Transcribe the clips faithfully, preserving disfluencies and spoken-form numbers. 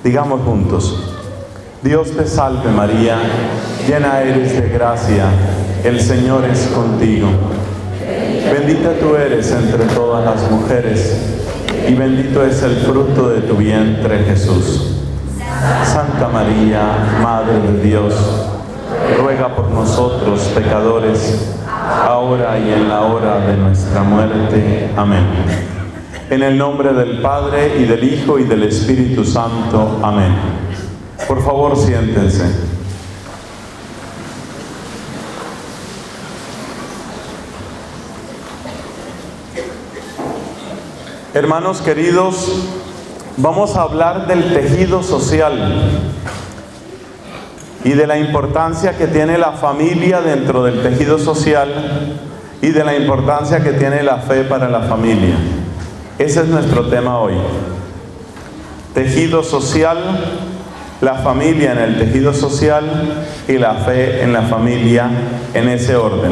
Digamos juntos: Dios te salve María, llena eres de gracia, el Señor es contigo. Bendita tú eres entre todas las mujeres, y bendito es el fruto de tu vientre, Jesús. Santa María, Madre de Dios, ruega por nosotros pecadores, ahora y en la hora de nuestra muerte. Amén. En el nombre del Padre, y del Hijo, y del Espíritu Santo. Amén. Por favor, siéntense. Hermanos queridos, vamos a hablar del tejido social y de la importancia que tiene la familia dentro del tejido social y de la importancia que tiene la fe para la familia. Ese es nuestro tema hoy. Tejido social, la familia en el tejido social y la fe en la familia en ese orden.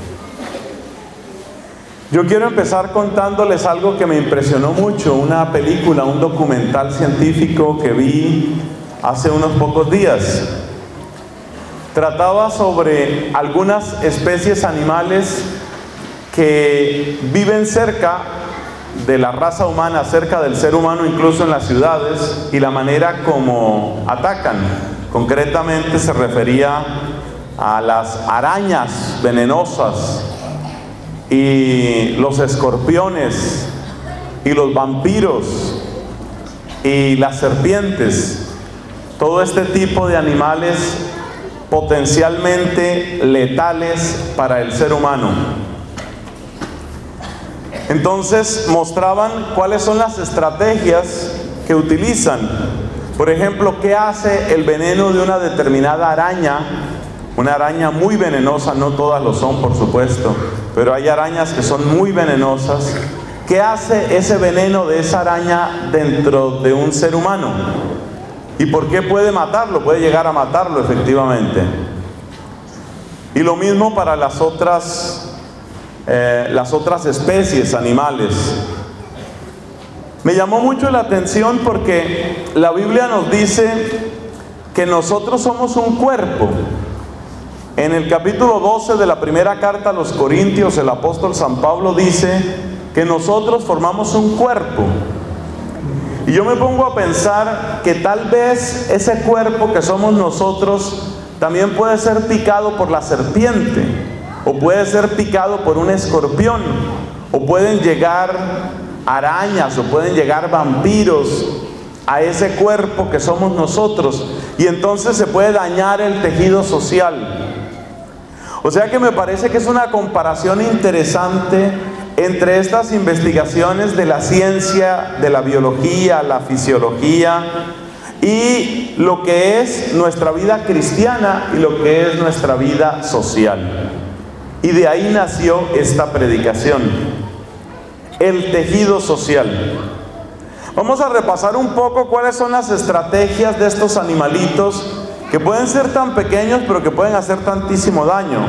Yo quiero empezar contándoles algo que me impresionó mucho, una película, un documental científico que vi hace unos pocos días. Trataba sobre algunas especies animales que viven cerca de la raza humana, cerca del ser humano, incluso en las ciudades, y la manera como atacan. Concretamente se refería a las arañas venenosas y los escorpiones y los vampiros y las serpientes, todo este tipo de animales potencialmente letales para el ser humano. Entonces mostraban cuáles son las estrategias que utilizan. Por ejemplo, ¿qué hace el veneno de una determinada araña? Una araña muy venenosa, no todas lo son por supuesto, pero hay arañas que son muy venenosas. ¿Qué hace ese veneno de esa araña dentro de un ser humano? ¿Y por qué puede matarlo? Puede llegar a matarlo efectivamente. Y lo mismo para las otras Eh, las otras especies animales. Me llamó mucho la atención porque la Biblia nos dice que nosotros somos un cuerpo. En el capítulo doce de la primera carta a los Corintios, el apóstol San Pablo dice que nosotros formamos un cuerpo. Y yo me pongo a pensar que tal vez ese cuerpo que somos nosotros también puede ser picado por la serpiente, o puede ser picado por un escorpión, o pueden llegar arañas, o pueden llegar vampiros a ese cuerpo que somos nosotros, y entonces se puede dañar el tejido social. O sea que me parece que es una comparación interesante entre estas investigaciones de la ciencia, de la biología, la fisiología, y lo que es nuestra vida cristiana y lo que es nuestra vida social. Y de ahí nació esta predicación, el tejido social. Vamos a repasar un poco cuáles son las estrategias de estos animalitos que pueden ser tan pequeños pero que pueden hacer tantísimo daño.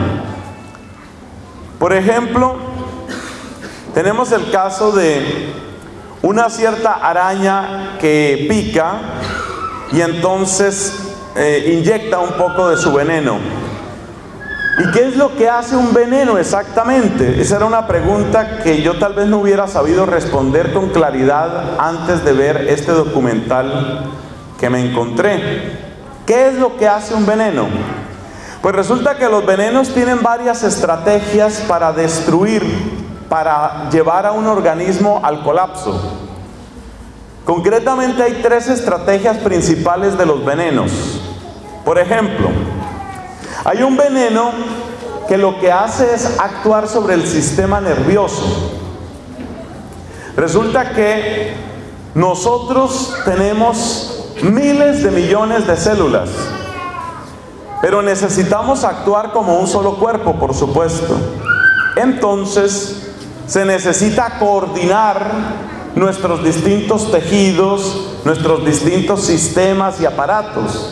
Por ejemplo, tenemos el caso de una cierta araña que pica y entonces eh, inyecta un poco de su veneno. ¿Y qué es lo que hace un veneno exactamente? Esa era una pregunta que yo tal vez no hubiera sabido responder con claridad antes de ver este documental que me encontré. ¿Qué es lo que hace un veneno? Pues resulta que los venenos tienen varias estrategias para destruir, para llevar a un organismo al colapso. Concretamente hay tres estrategias principales de los venenos. Por ejemplo, hay un veneno que lo que hace es actuar sobre el sistema nervioso. Resulta que nosotros tenemos miles de millones de células, pero necesitamos actuar como un solo cuerpo, por supuesto. Entonces, se necesita coordinar nuestros distintos tejidos, nuestros distintos sistemas y aparatos.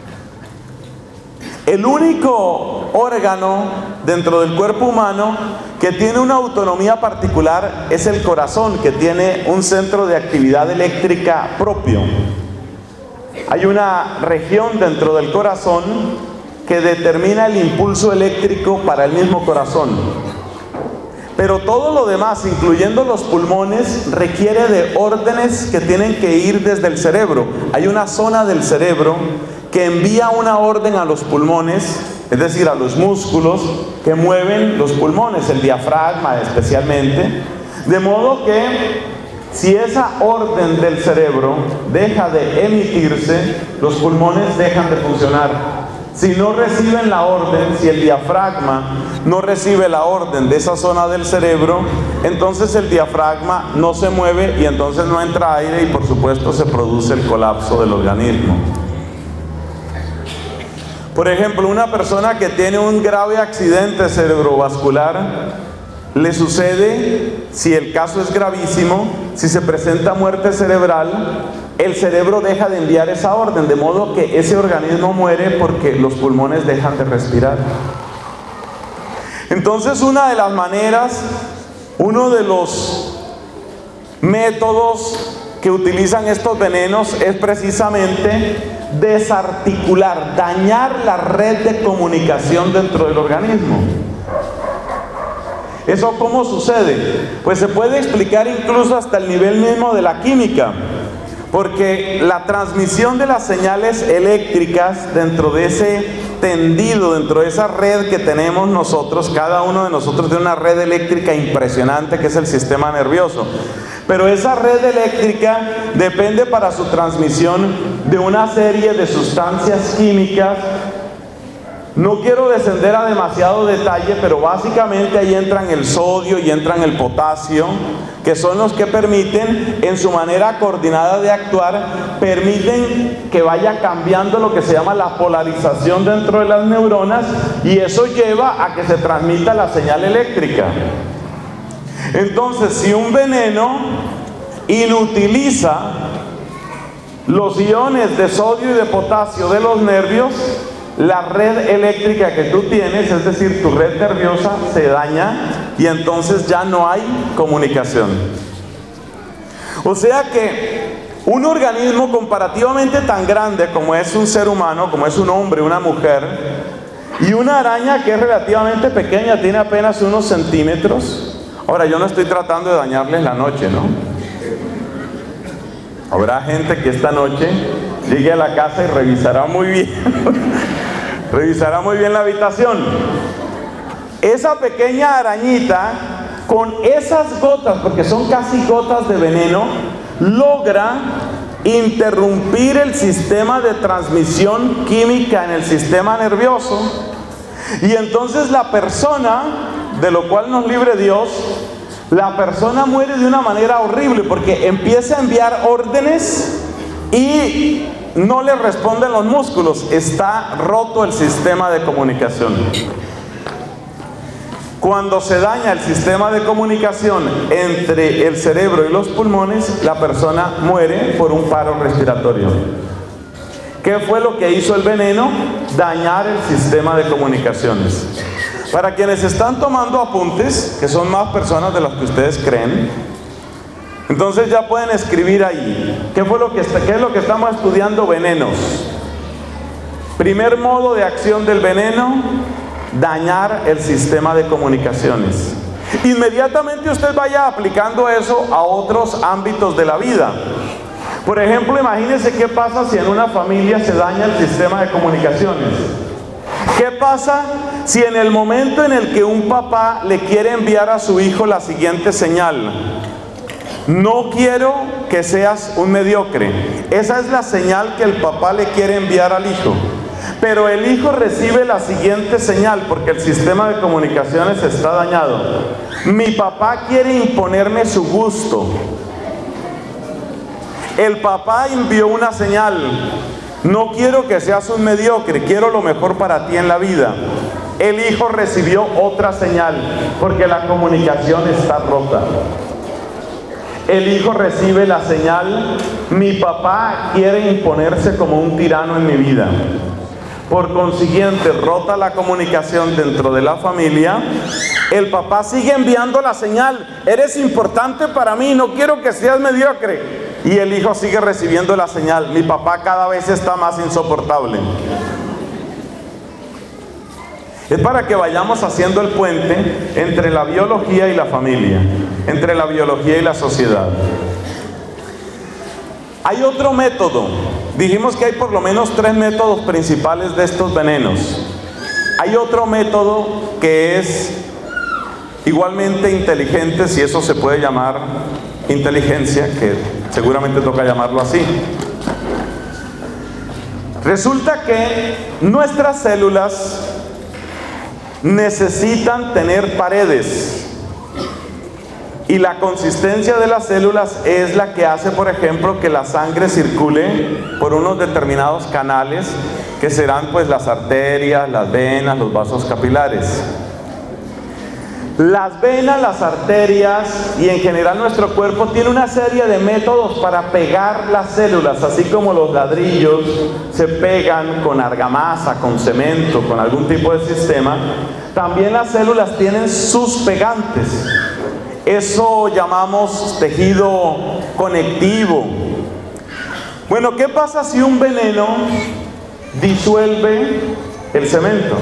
El único órgano dentro del cuerpo humano que tiene una autonomía particular es el corazón, que tiene un centro de actividad eléctrica propio. hay una región dentro del corazón que determina el impulso eléctrico para el mismo corazón. Pero todo lo demás, incluyendo los pulmones, requiere de órdenes que tienen que ir desde el cerebro. Hay una zona del cerebro que envía una orden a los pulmones, es decir, a los músculos que mueven los pulmones, el diafragma especialmente, de modo que si esa orden del cerebro deja de emitirse, los pulmones dejan de funcionar. Si no reciben la orden, si el diafragma no recibe la orden de esa zona del cerebro, entonces el diafragma no se mueve y entonces no entra aire y por supuesto se produce el colapso del organismo. Por ejemplo, una persona que tiene un grave accidente cerebrovascular, le sucede, si el caso es gravísimo, si se presenta muerte cerebral, el cerebro deja de enviar esa orden, de modo que ese organismo muere porque los pulmones dejan de respirar. Entonces, una de las maneras, uno de los métodos que utilizan estos venenos es precisamente desarticular, dañar la red de comunicación dentro del organismo. ¿Eso cómo sucede? Pues se puede explicar incluso hasta el nivel mismo de la química, porque la transmisión de las señales eléctricas dentro de ese tendido, dentro de esa red que tenemos nosotros, cada uno de nosotros tiene una red eléctrica impresionante que es el sistema nervioso. Pero esa red eléctrica depende para su transmisión de una serie de sustancias químicas. No quiero descender a demasiado detalle, pero básicamente ahí entran el sodio y entran el potasio, que son los que permiten, en su manera coordinada de actuar, permiten que vaya cambiando lo que se llama la polarización dentro de las neuronas, y eso lleva a que se transmita la señal eléctrica. Entonces, si un veneno inutiliza los iones de sodio y de potasio de los nervios, la red eléctrica que tú tienes, es decir, tu red nerviosa, se daña y entonces ya no hay comunicación. O sea que un organismo comparativamente tan grande como es un ser humano, como es un hombre, una mujer, y una araña que es relativamente pequeña, tiene apenas unos centímetros. Ahora, yo no estoy tratando de dañarles la noche, ¿no? Habrá gente que esta noche llegue a la casa y revisará muy bien revisará muy bien la habitación. Esa pequeña arañita, con esas gotas, porque son casi gotas de veneno, logra interrumpir el sistema de transmisión química en el sistema nervioso, y entonces la persona, de lo cual nos libre Dios, la persona muere de una manera horrible, porque empieza a enviar órdenes y no le responden los músculos, está roto el sistema de comunicación. Cuando se daña el sistema de comunicación entre el cerebro y los pulmones, la persona muere por un paro respiratorio. ¿Qué fue lo que hizo el veneno? Dañar el sistema de comunicaciones. Para quienes están tomando apuntes, que son más personas de las que ustedes creen, entonces ya pueden escribir ahí. ¿Qué fue lo que está, qué es lo que estamos estudiando? Venenos. Primer modo de acción del veneno: dañar el sistema de comunicaciones. Inmediatamente usted vaya aplicando eso a otros ámbitos de la vida. Por ejemplo, imagínense qué pasa si en una familia se daña el sistema de comunicaciones. ¿Qué pasa si en el momento en el que un papá le quiere enviar a su hijo la siguiente señal: no quiero que seas un mediocre? Esa es la señal que el papá le quiere enviar al hijo. Pero el hijo recibe la siguiente señal, porque el sistema de comunicaciones está dañado: mi papá quiere imponerme su gusto. El papá envió una señal: no quiero que seas un mediocre, quiero lo mejor para ti en la vida. El hijo recibió otra señal, porque la comunicación está rota. El hijo recibe la señal: mi papá quiere imponerse como un tirano en mi vida. Por consiguiente, rota la comunicación dentro de la familia. El papá sigue enviando la señal: eres importante para mí, no quiero que seas mediocre. y el hijo sigue recibiendo la señal: mi papá cada vez está más insoportable. Es para que vayamos haciendo el puente entre la biología y la familia, entre la biología y la sociedad. Hay otro método. Dijimos que hay por lo menos tres métodos principales de estos venenos. Hay otro método que es igualmente inteligente, si eso se puede llamar inteligencia, que seguramente toca llamarlo así. Resulta que nuestras células necesitan tener paredes, y la consistencia de las células es la que hace, por ejemplo, que la sangre circule por unos determinados canales, que serán pues las arterias, las venas, los vasos capilares. Las venas, las arterias y en general nuestro cuerpo tiene una serie de métodos para pegar las células, así como los ladrillos se pegan con argamasa, con cemento, con algún tipo de sistema. También las células tienen sus pegantes. Eso llamamos tejido conectivo. Bueno, ¿qué pasa si un veneno disuelve el cemento?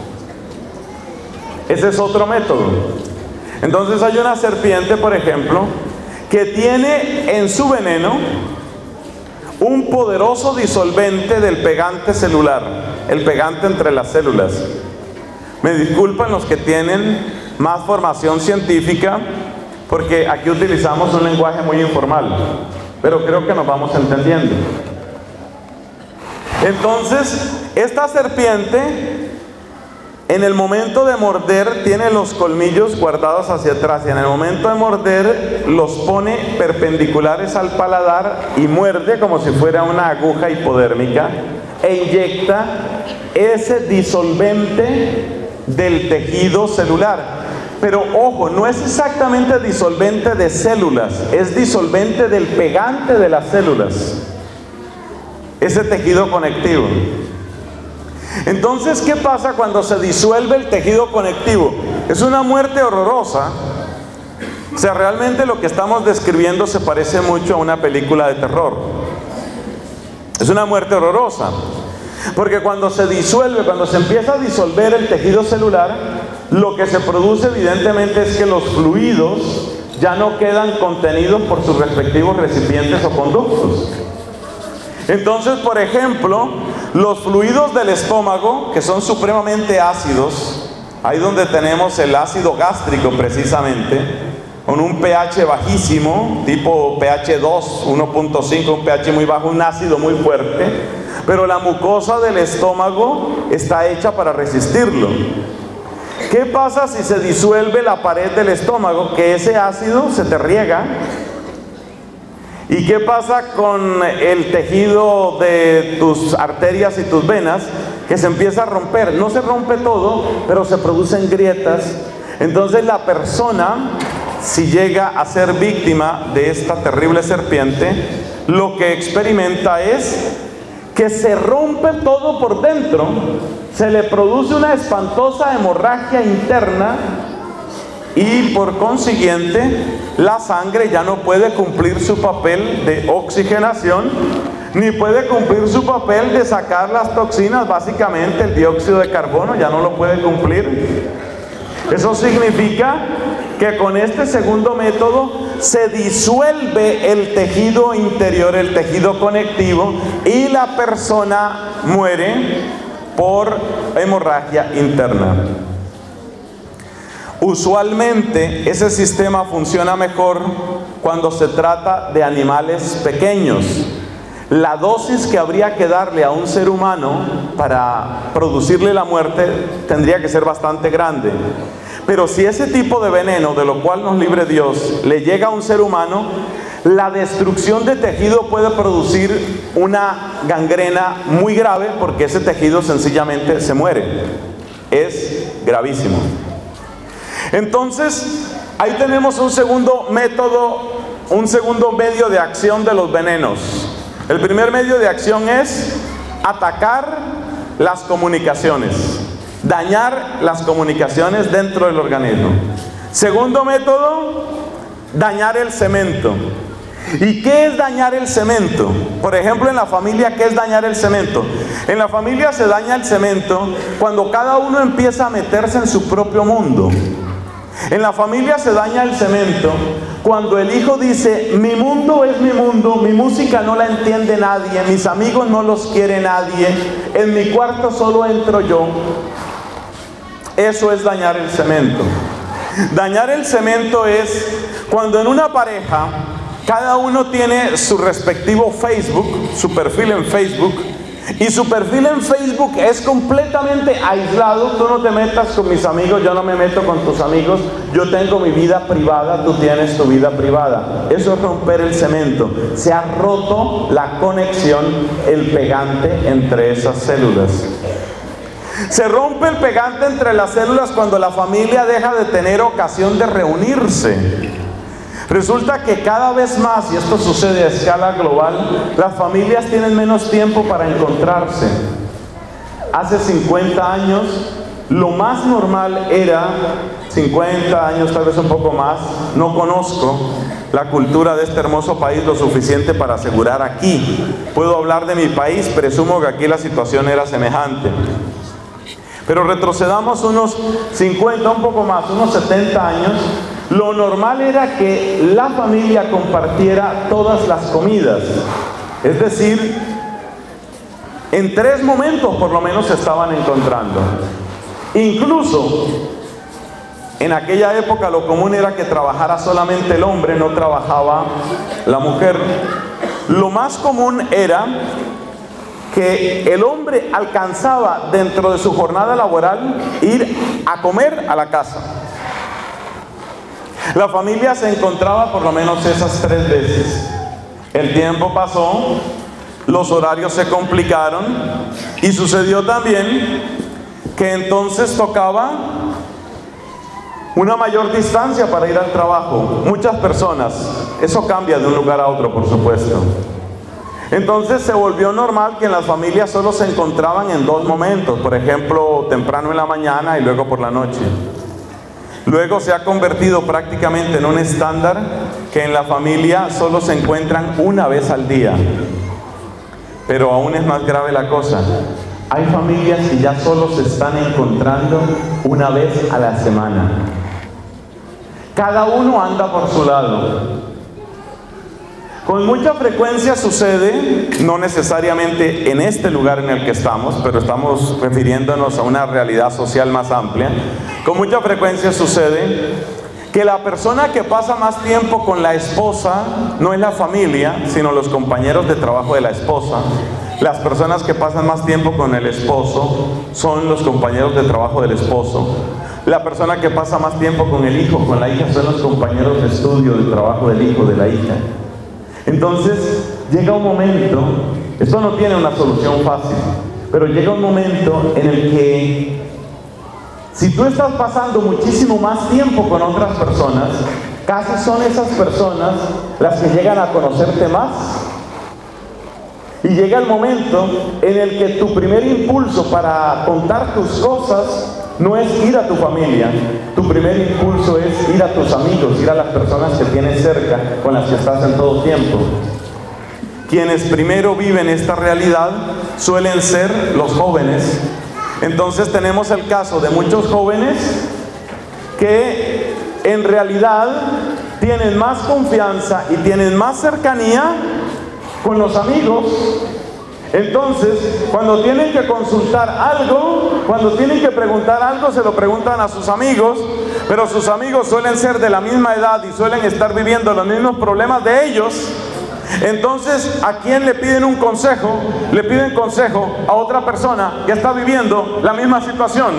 Ese es otro método. Entonces hay una serpiente, por ejemplo, que tiene en su veneno un poderoso disolvente del pegante celular, el pegante entre las células. Me disculpan los que tienen más formación científica, porque aquí utilizamos un lenguaje muy informal, pero creo que nos vamos entendiendo. Entonces, esta serpiente, en el momento de morder, tiene los colmillos guardados hacia atrás, y en el momento de morder los pone perpendiculares al paladar y muerde como si fuera una aguja hipodérmica e inyecta ese disolvente del tejido celular. Pero ojo, no es exactamente disolvente de células, es disolvente del pegante de las células, ese tejido conectivo. Entonces, ¿qué pasa cuando se disuelve el tejido conectivo? Es una muerte horrorosa. O sea, realmente lo que estamos describiendo se parece mucho a una película de terror. Es una muerte horrorosa, porque cuando se disuelve, cuando se empieza a disolver el tejido celular, lo que se produce evidentemente es que los fluidos ya no quedan contenidos por sus respectivos recipientes o conductos. Entonces, por ejemplo, los fluidos del estómago, que son supremamente ácidos, ahí donde tenemos el ácido gástrico precisamente, con un pH bajísimo, tipo pH dos, uno punto cinco, un pH muy bajo, un ácido muy fuerte, pero la mucosa del estómago está hecha para resistirlo. ¿Qué pasa si se disuelve la pared del estómago? Que ese ácido se te riega. ¿Y qué pasa con el tejido de tus arterias y tus venas? Que se empieza a romper. No se rompe todo, pero se producen grietas. Entonces la persona, si llega a ser víctima de esta terrible serpiente, lo que experimenta es que se rompe todo por dentro, se le produce una espantosa hemorragia interna y por consiguiente la sangre ya no puede cumplir su papel de oxigenación, ni puede cumplir su papel de sacar las toxinas. Básicamente el dióxido de carbono ya no lo puede cumplir. Eso significa que con este segundo método se disuelve el tejido interior, el tejido conectivo, y la persona muere por hemorragia interna. Usualmente ese sistema funciona mejor cuando se trata de animales pequeños. La dosis que habría que darle a un ser humano para producirle la muerte tendría que ser bastante grande. Pero si ese tipo de veneno, de lo cual nos libre Dios, le llega a un ser humano, la destrucción de tejido puede producir una gangrena muy grave, porque ese tejido sencillamente se muere. Es gravísimo. Entonces, ahí tenemos un segundo método, un segundo medio de acción de los venenos. El primer medio de acción es atacar las comunicaciones, dañar las comunicaciones dentro del organismo. Segundo método, dañar el cemento. ¿Y qué es dañar el cemento? Por ejemplo, en la familia, ¿qué es dañar el cemento? En la familia se daña el cemento cuando cada uno empieza a meterse en su propio mundo. En la familia se daña el cemento cuando el hijo dice: mi mundo es mi mundo, mi música no la entiende nadie, mis amigos no los quiere nadie, en mi cuarto solo entro yo. Eso es dañar el cemento. Dañar el cemento es cuando en una pareja cada uno tiene su respectivo Facebook, su perfil en Facebook, y su perfil en Facebook es completamente aislado. Tú no te metas con mis amigos, yo no me meto con tus amigos, yo tengo mi vida privada, tú tienes tu vida privada. Eso es romper el cemento. Se ha roto la conexión, el pegante entre esas células. Se rompe el pegante entre las células cuando la familia deja de tener ocasión de reunirse. Resulta que cada vez más, y esto sucede a escala global, las familias tienen menos tiempo para encontrarse. Hace cincuenta años, lo más normal era, cincuenta años, tal vez un poco más, no conozco la cultura de este hermoso país lo suficiente para asegurar aquí. Puedo hablar de mi país, presumo que aquí la situación era semejante. Pero retrocedamos unos cincuenta, un poco más, unos setenta años. Lo normal era que la familia compartiera todas las comidas. Es decir, en tres momentos por lo menos se estaban encontrando. Incluso en aquella época lo común era que trabajara solamente el hombre, no trabajaba la mujer. Lo más común era que el hombre alcanzaba dentro de su jornada laboral ir a comer a la casa. La familia se encontraba por lo menos esas tres veces. El tiempo pasó, los horarios se complicaron y sucedió también que entonces tocaba una mayor distancia para ir al trabajo. Muchas personas, eso cambia de un lugar a otro, por supuesto. Entonces se volvió normal que en las familias solo se encontraban en dos momentos, por ejemplo, temprano en la mañana y luego por la noche. Luego se ha convertido prácticamente en un estándar que en la familia solo se encuentran una vez al día. Pero aún es más grave la cosa. Hay familias que ya solo se están encontrando una vez a la semana. Cada uno anda por su lado. Con mucha frecuencia sucede, no necesariamente en este lugar en el que estamos, pero estamos refiriéndonos a una realidad social más amplia. Con mucha frecuencia sucede que la persona que pasa más tiempo con la esposa no es la familia, sino los compañeros de trabajo de la esposa. Las personas que pasan más tiempo con el esposo son los compañeros de trabajo del esposo. La persona que pasa más tiempo con el hijo, con la hija, son los compañeros de estudio, de trabajo del hijo, de la hija. Entonces llega un momento, esto no tiene una solución fácil, pero llega un momento en el que si tú estás pasando muchísimo más tiempo con otras personas, casi son esas personas las que llegan a conocerte más. Y llega el momento en el que tu primer impulso para contar tus cosas no es ir a tu familia. Tu primer impulso es ir a tus amigos, ir a las personas que tienes cerca, con las que estás en todo tiempo. Quienes primero viven esta realidad suelen ser los jóvenes. Entonces tenemos el caso de muchos jóvenes que en realidad tienen más confianza y tienen más cercanía con los amigos. Entonces, cuando tienen que consultar algo, cuando tienen que preguntar algo, se lo preguntan a sus amigos, pero sus amigos suelen ser de la misma edad y suelen estar viviendo los mismos problemas de ellos. Entonces, ¿a quién le piden un consejo? Le piden consejo a otra persona que está viviendo la misma situación.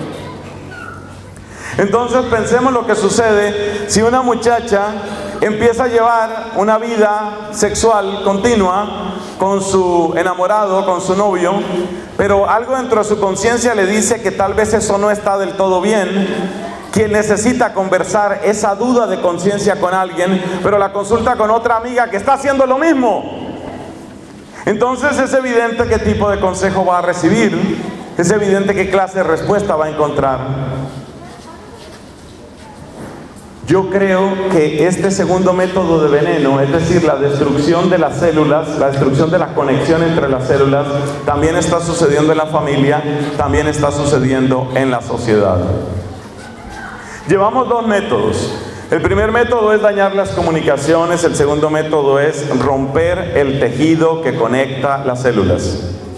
Entonces, pensemos lo que sucede si una muchacha empieza a llevar una vida sexual continua con su enamorado, con su novio, pero algo dentro de su conciencia le dice que tal vez eso no está del todo bien, que necesita conversar esa duda de conciencia con alguien, pero la consulta con otra amiga que está haciendo lo mismo. Entonces es evidente qué tipo de consejo va a recibir, es evidente qué clase de respuesta va a encontrar. Yo creo que este segundo método de veneno, es decir, la destrucción de las células, la destrucción de la conexión entre las células, también está sucediendo en la familia, también está sucediendo en la sociedad. Llevamos dos métodos. El primer método es dañar las comunicaciones, el segundo método es romper el tejido que conecta las células.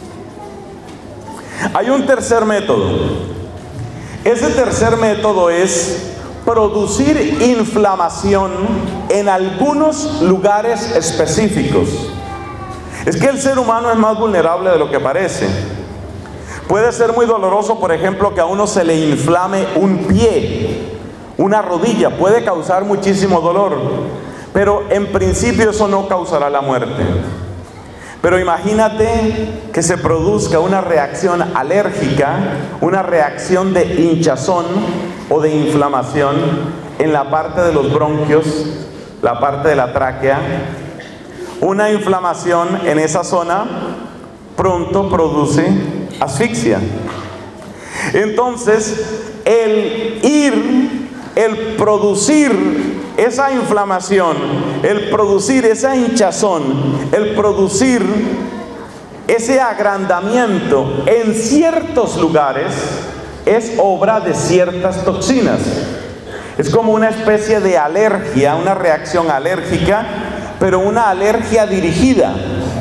Hay un tercer método. Ese tercer método es producir inflamación en algunos lugares específicos. Es que el ser humano es más vulnerable de lo que parece. Puede ser muy doloroso, por ejemplo, que a uno se le inflame un pie, una rodilla, puede causar muchísimo dolor, pero en principio eso no causará la muerte. Pero imagínate que se produzca una reacción alérgica, una reacción de hinchazón o de inflamación en la parte de los bronquios, la parte de la tráquea. Una inflamación en esa zona pronto produce asfixia. Entonces, el ir, el producir esa inflamación, el producir esa hinchazón, el producir ese agrandamiento en ciertos lugares es obra de ciertas toxinas. Es como una especie de alergia, una reacción alérgica, pero una alergia dirigida.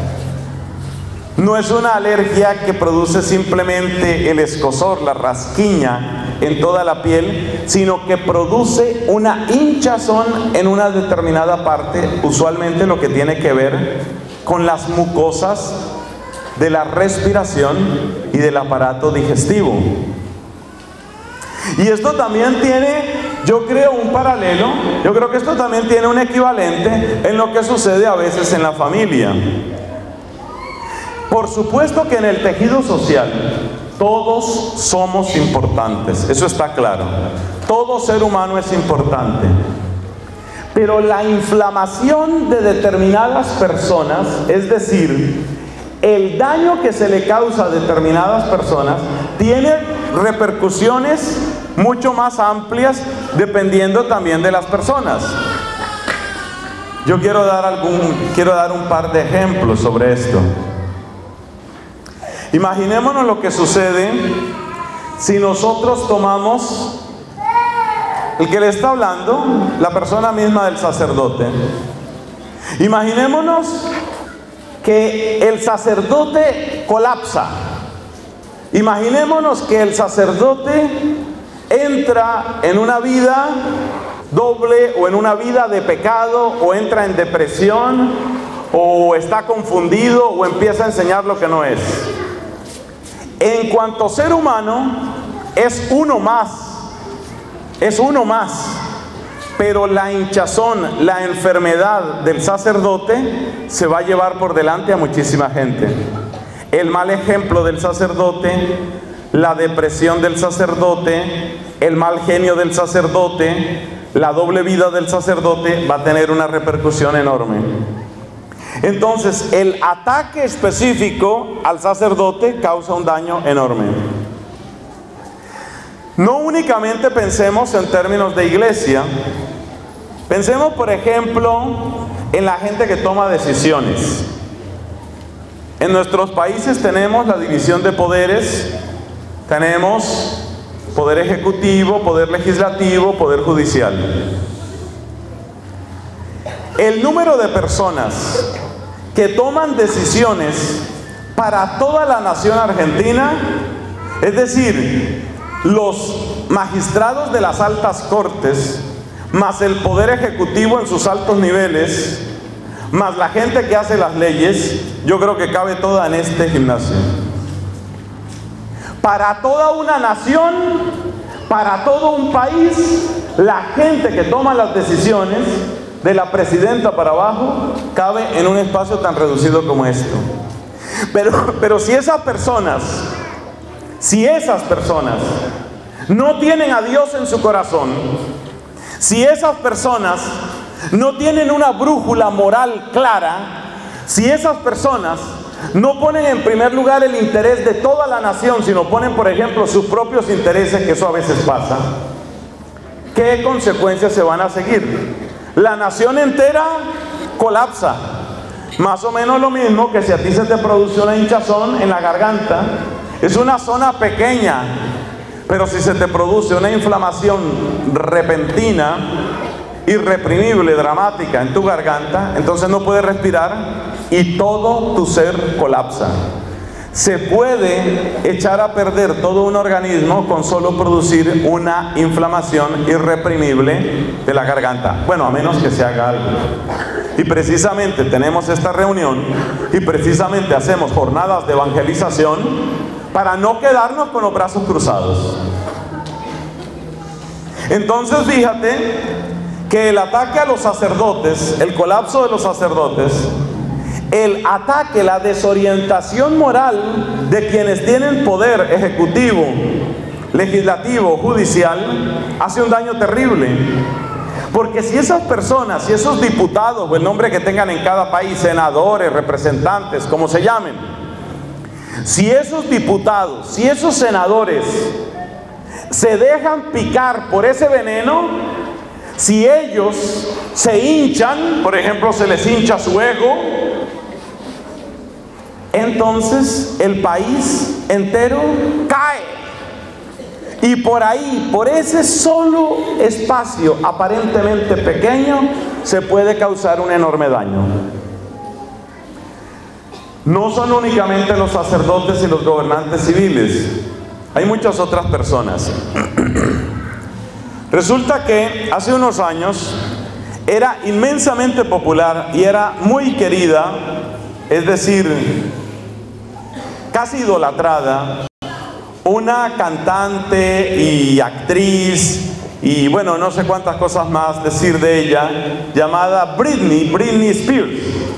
No es una alergia que produce simplemente el escozor, la rasquiña en toda la piel, sino que produce una hinchazón en una determinada parte, usualmente lo que tiene que ver con las mucosas de la respiración y del aparato digestivo. Y esto también tiene, yo creo, un paralelo, yo creo que esto también tiene un equivalente en lo que sucede a veces en la familia. Por supuesto que en el tejido social todos somos importantes, eso está claro. Todo ser humano es importante. Pero la inflamación de determinadas personas, es decir, el daño que se le causa a determinadas personas, tiene repercusiones mucho más amplias dependiendo también de las personas. Yo quiero dar algún, quiero dar un par de ejemplos sobre esto. Imaginémonos lo que sucede si nosotros tomamos, el que le está hablando, la persona misma del sacerdote. Imaginémonos que el sacerdote colapsa. Imaginémonos que el sacerdote entra en una vida doble o en una vida de pecado, o entra en depresión, o está confundido, o empieza a enseñar lo que no es. En cuanto ser humano, es uno más, es uno más, pero la hinchazón, la enfermedad del sacerdote se va a llevar por delante a muchísima gente. El mal ejemplo del sacerdote, la depresión del sacerdote, el mal genio del sacerdote, la doble vida del sacerdote va a tener una repercusión enorme. Entonces, el ataque específico al sacerdote causa un daño enorme. No únicamente pensemos en términos de iglesia. Pensemos, por ejemplo, en la gente que toma decisiones. En nuestros países tenemos la división de poderes. Tenemos poder ejecutivo, poder legislativo, poder judicial. El número de personas que toman decisiones para toda la nación argentina, es decir, los magistrados de las altas cortes, más el poder ejecutivo en sus altos niveles, más la gente que hace las leyes, yo creo que cabe toda en este gimnasio. Para toda una nación, para todo un país, la gente que toma las decisiones, de la presidenta para abajo, cabe en un espacio tan reducido como esto. Pero, pero si esas personas, si esas personas no tienen a Dios en su corazón, si esas personas no tienen una brújula moral clara, si esas personas no ponen en primer lugar el interés de toda la nación, sino ponen, por ejemplo, sus propios intereses, que eso a veces pasa, ¿qué consecuencias se van a seguir? La nación entera colapsa. Más o menos lo mismo que si a ti se te produce una hinchazón en la garganta. Es una zona pequeña, pero si se te produce una inflamación repentina, irreprimible, dramática en tu garganta, entonces no puedes respirar y todo tu ser colapsa. Se puede echar a perder todo un organismo con solo producir una inflamación irreprimible de la garganta. Bueno, a menos que se haga algo. Y precisamente tenemos esta reunión y precisamente hacemos jornadas de evangelización para no quedarnos con los brazos cruzados. Entonces fíjate que el ataque a los sacerdotes, el colapso de los sacerdotes, el ataque, la desorientación moral de quienes tienen poder ejecutivo, legislativo, judicial, hace un daño terrible. Porque si esas personas, si esos diputados, o el nombre que tengan en cada país, senadores, representantes, como se llamen, si esos diputados, si esos senadores se dejan picar por ese veneno, si ellos se hinchan, por ejemplo, se les hincha su ego, entonces el país entero cae. Y por ahí, por ese solo espacio aparentemente pequeño, se puede causar un enorme daño. No son únicamente los sacerdotes y los gobernantes civiles, hay muchas otras personas. Resulta que hace unos años era inmensamente popular y era muy querida, es decir, casi idolatrada, una cantante y actriz y bueno, no sé cuántas cosas más decir de ella, llamada Britney, Britney Spears.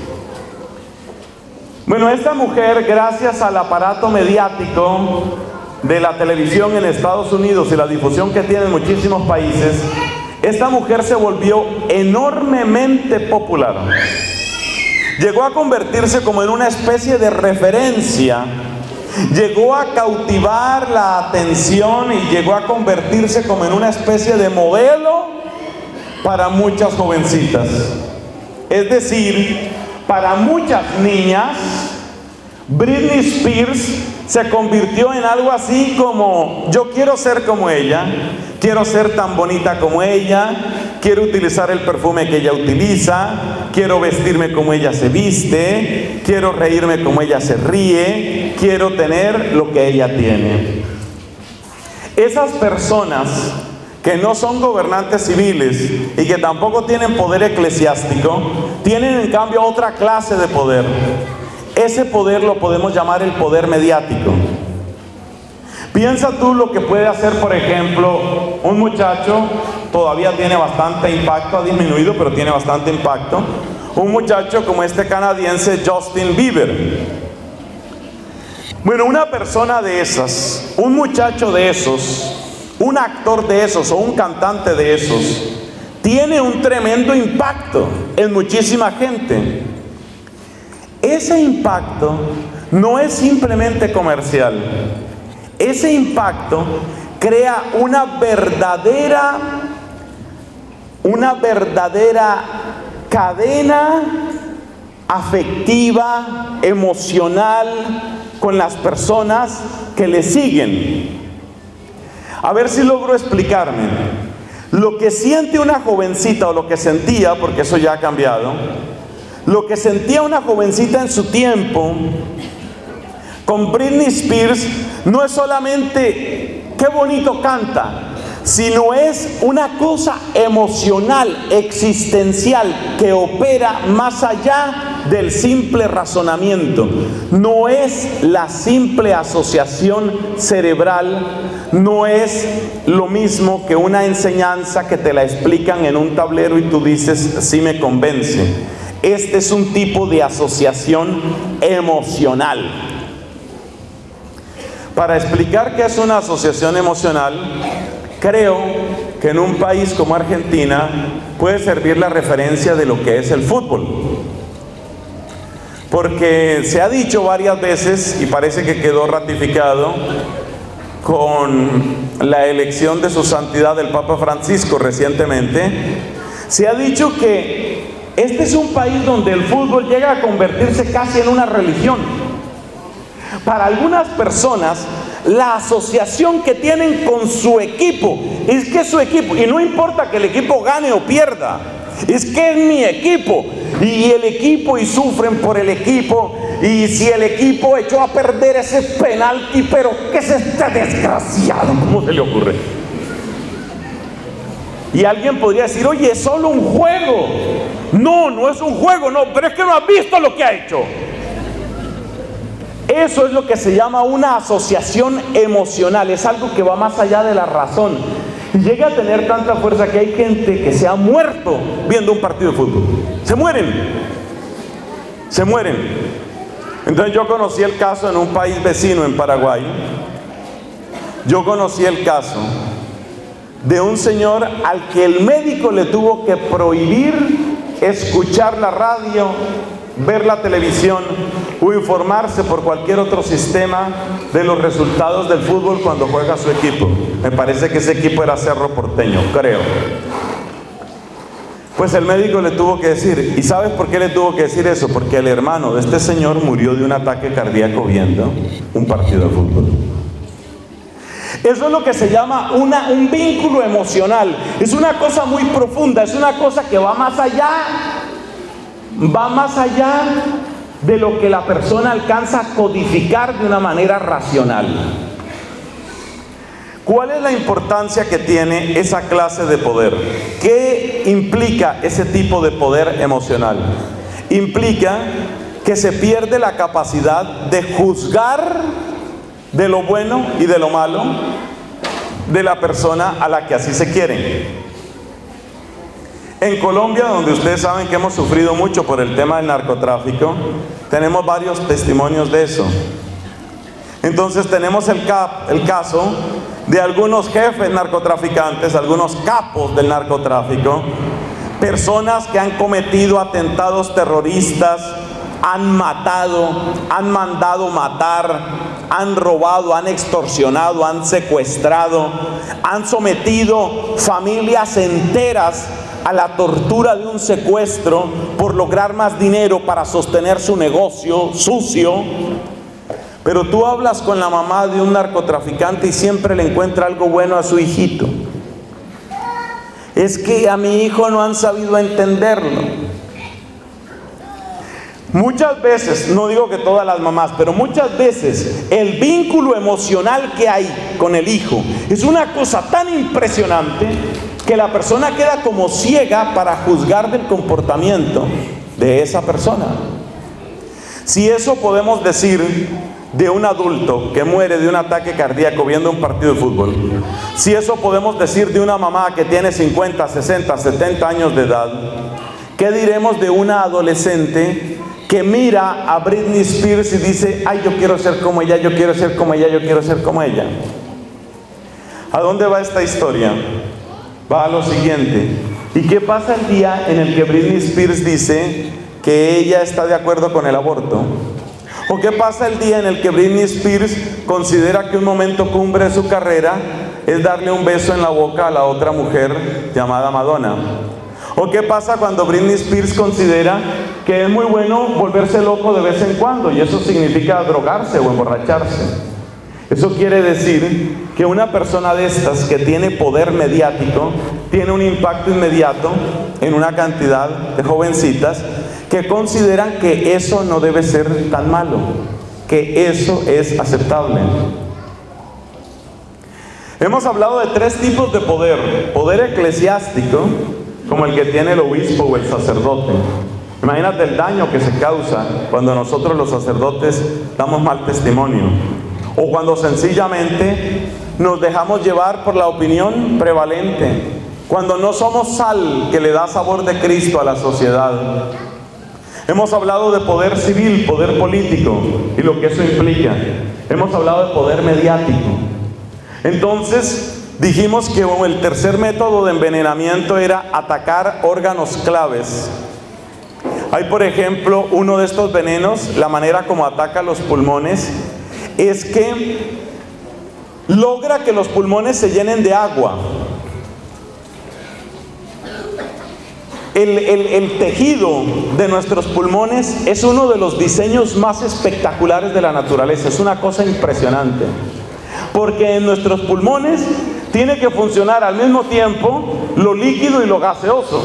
Bueno, esta mujer, gracias al aparato mediático de la televisión en Estados Unidos y la difusión que tiene en muchísimos países, esta mujer se volvió enormemente popular. Llegó a convertirse como en una especie de referencia, llegó a cautivar la atención y llegó a convertirse como en una especie de modelo para muchas jovencitas. Es decir, para muchas niñas, Britney Spears se convirtió en algo así como: yo quiero ser como ella, quiero ser tan bonita como ella, quiero utilizar el perfume que ella utiliza, quiero vestirme como ella se viste, quiero reírme como ella se ríe, quiero tener lo que ella tiene. Esas personas que no son gobernantes civiles y que tampoco tienen poder eclesiástico, tienen en cambio otra clase de poder. Ese poder lo podemos llamar el poder mediático. Piensa tú lo que puede hacer, por ejemplo, un muchacho, todavía tiene bastante impacto, ha disminuido, pero tiene bastante impacto, un muchacho como este canadiense Justin Bieber. Bueno, una persona de esas, un muchacho de esos, un actor de esos o un cantante de esos, tiene un tremendo impacto en muchísima gente. Ese impacto no es simplemente comercial. Ese impacto crea una verdadera, una verdadera cadena afectiva, emocional con las personas que le siguen. A ver si logro explicarme. Lo que siente una jovencita, o lo que sentía, porque eso ya ha cambiado, lo que sentía una jovencita en su tiempo con Britney Spears no es solamente qué bonito canta, sino es una cosa emocional, existencial, que opera más allá del simple razonamiento. No es la simple asociación cerebral, no es lo mismo que una enseñanza que te la explican en un tablero y tú dices, sí me convence. Este es un tipo de asociación emocional. Para explicar qué es una asociación emocional, creo que en un país como Argentina puede servir la referencia de lo que es el fútbol. Porque se ha dicho varias veces, y parece que quedó ratificado, con la elección de su santidad el Papa Francisco recientemente, se ha dicho que este es un país donde el fútbol llega a convertirse casi en una religión. Para algunas personas, la asociación que tienen con su equipo es que es su equipo, y no importa que el equipo gane o pierda, es que es mi equipo, y el equipo, y sufren por el equipo, y si el equipo echó a perder ese penalti, pero ¿qué es este desgraciado? ¿Cómo se le ocurre? Y alguien podría decir, oye, es solo un juego. No, no es un juego, no, pero es que no has visto lo que ha hecho. Eso es lo que se llama una asociación emocional, es algo que va más allá de la razón. Y llega a tener tanta fuerza que hay gente que se ha muerto viendo un partido de fútbol. Se mueren, se mueren. Entonces yo conocí el caso en un país vecino, en Paraguay. Yo conocí el caso de un señor al que el médico le tuvo que prohibir escuchar la radio, ver la televisión o informarse por cualquier otro sistema de los resultados del fútbol cuando juega su equipo. Me parece que ese equipo era Cerro Porteño, creo. Pues el médico le tuvo que decir, ¿y sabes por qué le tuvo que decir eso? Porque el hermano de este señor murió de un ataque cardíaco viendo un partido de fútbol. Eso es lo que se llama una, un vínculo emocional. Es una cosa muy profunda, es una cosa que va más allá, va más allá de lo que la persona alcanza a codificar de una manera racional. ¿Cuál es la importancia que tiene esa clase de poder? ¿Qué implica ese tipo de poder emocional? Implica que se pierde la capacidad de juzgar de lo bueno y de lo malo de la persona a la que así se quiere. En Colombia, donde ustedes saben que hemos sufrido mucho por el tema del narcotráfico, tenemos varios testimonios de eso. Entonces tenemos el, cap, el caso de algunos jefes narcotraficantes, algunos capos del narcotráfico, personas que han cometido atentados terroristas, han matado, han mandado matar, han robado, han extorsionado, han secuestrado, han sometido familias enteras a la tortura de un secuestro por lograr más dinero para sostener su negocio sucio. Pero tú hablas con la mamá de un narcotraficante y siempre le encuentra algo bueno a su hijito. Es que a mi hijo no han sabido entenderlo. Muchas veces, no digo que todas las mamás, pero muchas veces el vínculo emocional que hay con el hijo es una cosa tan impresionante que la persona queda como ciega para juzgar del comportamiento de esa persona. Si eso podemos decir de un adulto que muere de un ataque cardíaco viendo un partido de fútbol, si eso podemos decir de una mamá que tiene cincuenta, sesenta, setenta años de edad, ¿qué diremos de una adolescente que mira a Britney Spears y dice, ay, yo quiero ser como ella, yo quiero ser como ella, yo quiero ser como ella? ¿A dónde va esta historia? Va a lo siguiente. ¿Y qué pasa el día en el que Britney Spears dice que ella está de acuerdo con el aborto? ¿O qué pasa el día en el que Britney Spears considera que un momento cumbre de su carrera es darle un beso en la boca a la otra mujer llamada Madonna? ¿O qué pasa cuando Britney Spears considera que es muy bueno volverse loco de vez en cuando, y eso significa drogarse o emborracharse? Eso quiere decir que una persona de estas que tiene poder mediático tiene un impacto inmediato en una cantidad de jovencitas que consideran que eso no debe ser tan malo, que eso es aceptable. Hemos hablado de tres tipos de poder: poder eclesiástico, como el que tiene el obispo o el sacerdote. Imagínate el daño que se causa cuando nosotros los sacerdotes damos mal testimonio, o cuando sencillamente nos dejamos llevar por la opinión prevalente, cuando no somos sal que le da sabor de Cristo a la sociedad. Hemos hablado de poder civil, poder político y lo que eso implica. Hemos hablado de poder mediático. Entonces dijimos que el tercer método de envenenamiento era atacar órganos claves. Hay, por ejemplo, uno de estos venenos, la manera como ataca los pulmones es que logra que los pulmones se llenen de agua. El, el, el tejido de nuestros pulmones es uno de los diseños más espectaculares de la naturaleza. Es una cosa impresionante, porque en nuestros pulmones tiene que funcionar al mismo tiempo lo líquido y lo gaseoso.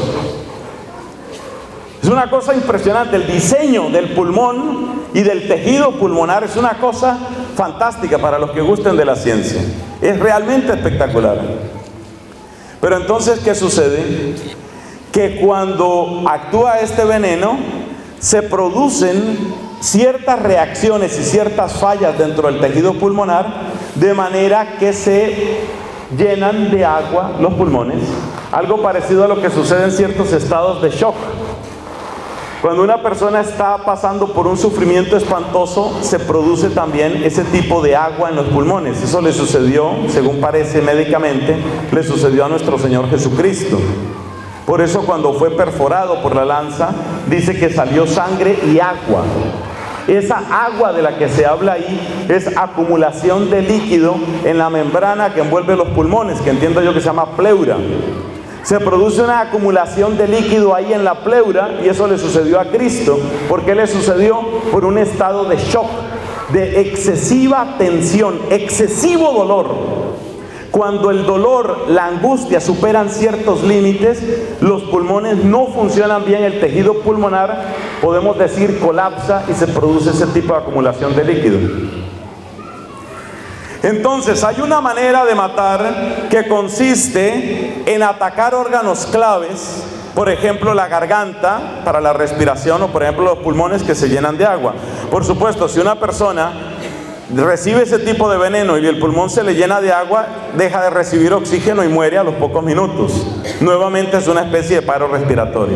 Es una cosa impresionante. El diseño del pulmón y del tejido pulmonar es una cosa fantástica para los que gusten de la ciencia. Es realmente espectacular. Pero entonces, ¿qué sucede? Que cuando actúa este veneno, se producen ciertas reacciones y ciertas fallas dentro del tejido pulmonar, de manera que se llenan de agua los pulmones. Algo parecido a lo que sucede en ciertos estados de shock. Cuando una persona está pasando por un sufrimiento espantoso, se produce también ese tipo de agua en los pulmones. Eso le sucedió, según parece médicamente, le sucedió a nuestro Señor Jesucristo. Por eso cuando fue perforado por la lanza, dice que salió sangre y agua. Esa agua de la que se habla ahí es acumulación de líquido en la membrana que envuelve los pulmones, que entiendo yo que se llama pleura. Se produce una acumulación de líquido ahí en la pleura, y eso le sucedió a Cristo. ¿Por qué le sucedió? Por un estado de shock, de excesiva tensión, excesivo dolor. Cuando el dolor, la angustia superan ciertos límites, los pulmones no funcionan bien, el tejido pulmonar, podemos decir, colapsa y se produce ese tipo de acumulación de líquido. Entonces, hay una manera de matar que consiste en atacar órganos claves, por ejemplo la garganta para la respiración, o por ejemplo los pulmones que se llenan de agua. Por supuesto, si una persona recibe ese tipo de veneno y el pulmón se le llena de agua, deja de recibir oxígeno y muere a los pocos minutos. Nuevamente es una especie de paro respiratorio.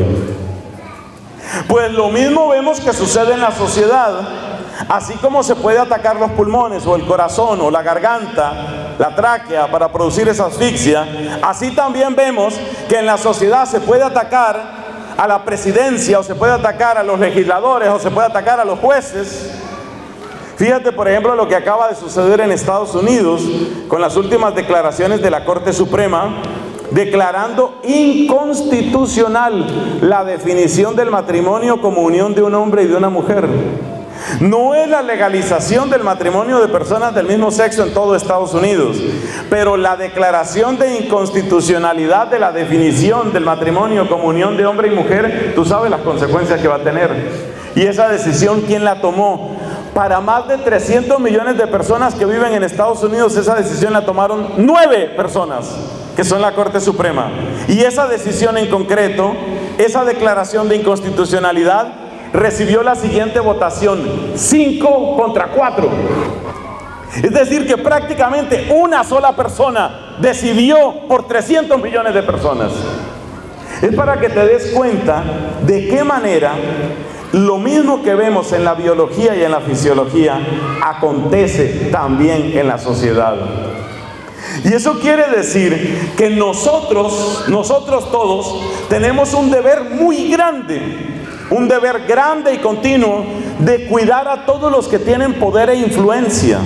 Pues lo mismo vemos que sucede en la sociedad. Así como se puede atacar los pulmones o el corazón o la garganta, la tráquea, para producir esa asfixia, así también vemos que en la sociedad se puede atacar a la presidencia, o se puede atacar a los legisladores, o se puede atacar a los jueces. Fíjate, por ejemplo, lo que acaba de suceder en Estados Unidos con las últimas declaraciones de la Corte Suprema, declarando inconstitucional la definición del matrimonio como unión de un hombre y de una mujer. No es la legalización del matrimonio de personas del mismo sexo en todo Estados Unidos, pero la declaración de inconstitucionalidad de la definición del matrimonio como unión de hombre y mujer, tú sabes las consecuencias que va a tener. Y esa decisión, ¿quién la tomó? Para más de trescientos millones de personas que viven en Estados Unidos, esa decisión la tomaron nueve personas, que son la Corte Suprema. Y esa decisión en concreto, esa declaración de inconstitucionalidad, recibió la siguiente votación: cinco contra cuatro. Es decir, que prácticamente una sola persona decidió por trescientos millones de personas. Es para que te des cuenta de qué manera lo mismo que vemos en la biología y en la fisiología acontece también en la sociedad. Y eso quiere decir que nosotros, nosotros todos, tenemos un deber muy grande, un deber grande y continuo de cuidar a todos los que tienen poder e influencia.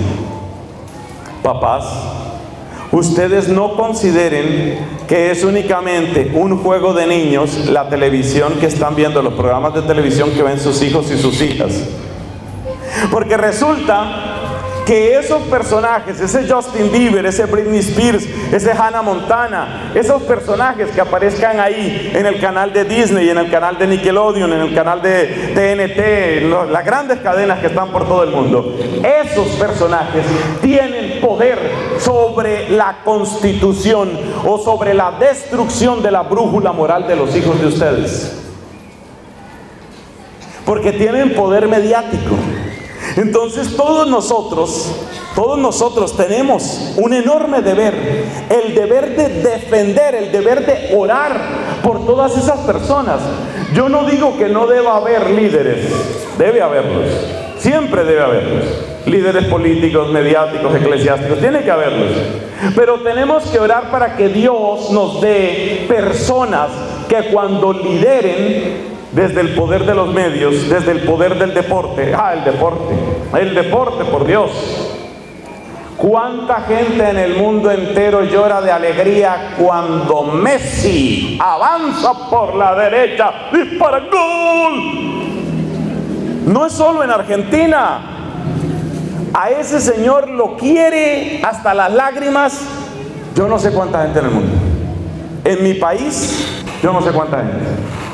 Papás, ustedes no consideren que es únicamente un juego de niños la televisión que están viendo, los programas de televisión que ven sus hijos y sus hijas. Porque resulta que esos personajes, ese Justin Bieber, ese Britney Spears, ese Hannah Montana, esos personajes que aparezcan ahí en el canal de Disney, en el canal de Nickelodeon, en el canal de T N T, las grandes cadenas que están por todo el mundo, esos personajes tienen poder sobre la constitución o sobre la destrucción de la brújula moral de los hijos de ustedes, porque tienen poder mediático. Entonces todos nosotros, todos nosotros tenemos un enorme deber, el deber de defender, el deber de orar por todas esas personas. Yo no digo que no deba haber líderes, debe haberlos, siempre debe haberlos, líderes políticos, mediáticos, eclesiásticos, tiene que haberlos. Pero tenemos que orar para que Dios nos dé personas que cuando lideren, desde el poder de los medios, desde el poder del deporte, ah, el deporte, el deporte, por Dios, ¿Cuánta gente en el mundo entero llora de alegría cuando Messi avanza por la derecha, dispara gol? No es solo en Argentina. A ese señor lo quiere hasta las lágrimas yo no sé cuánta gente en el mundo. En mi país, yo no sé cuánta gente.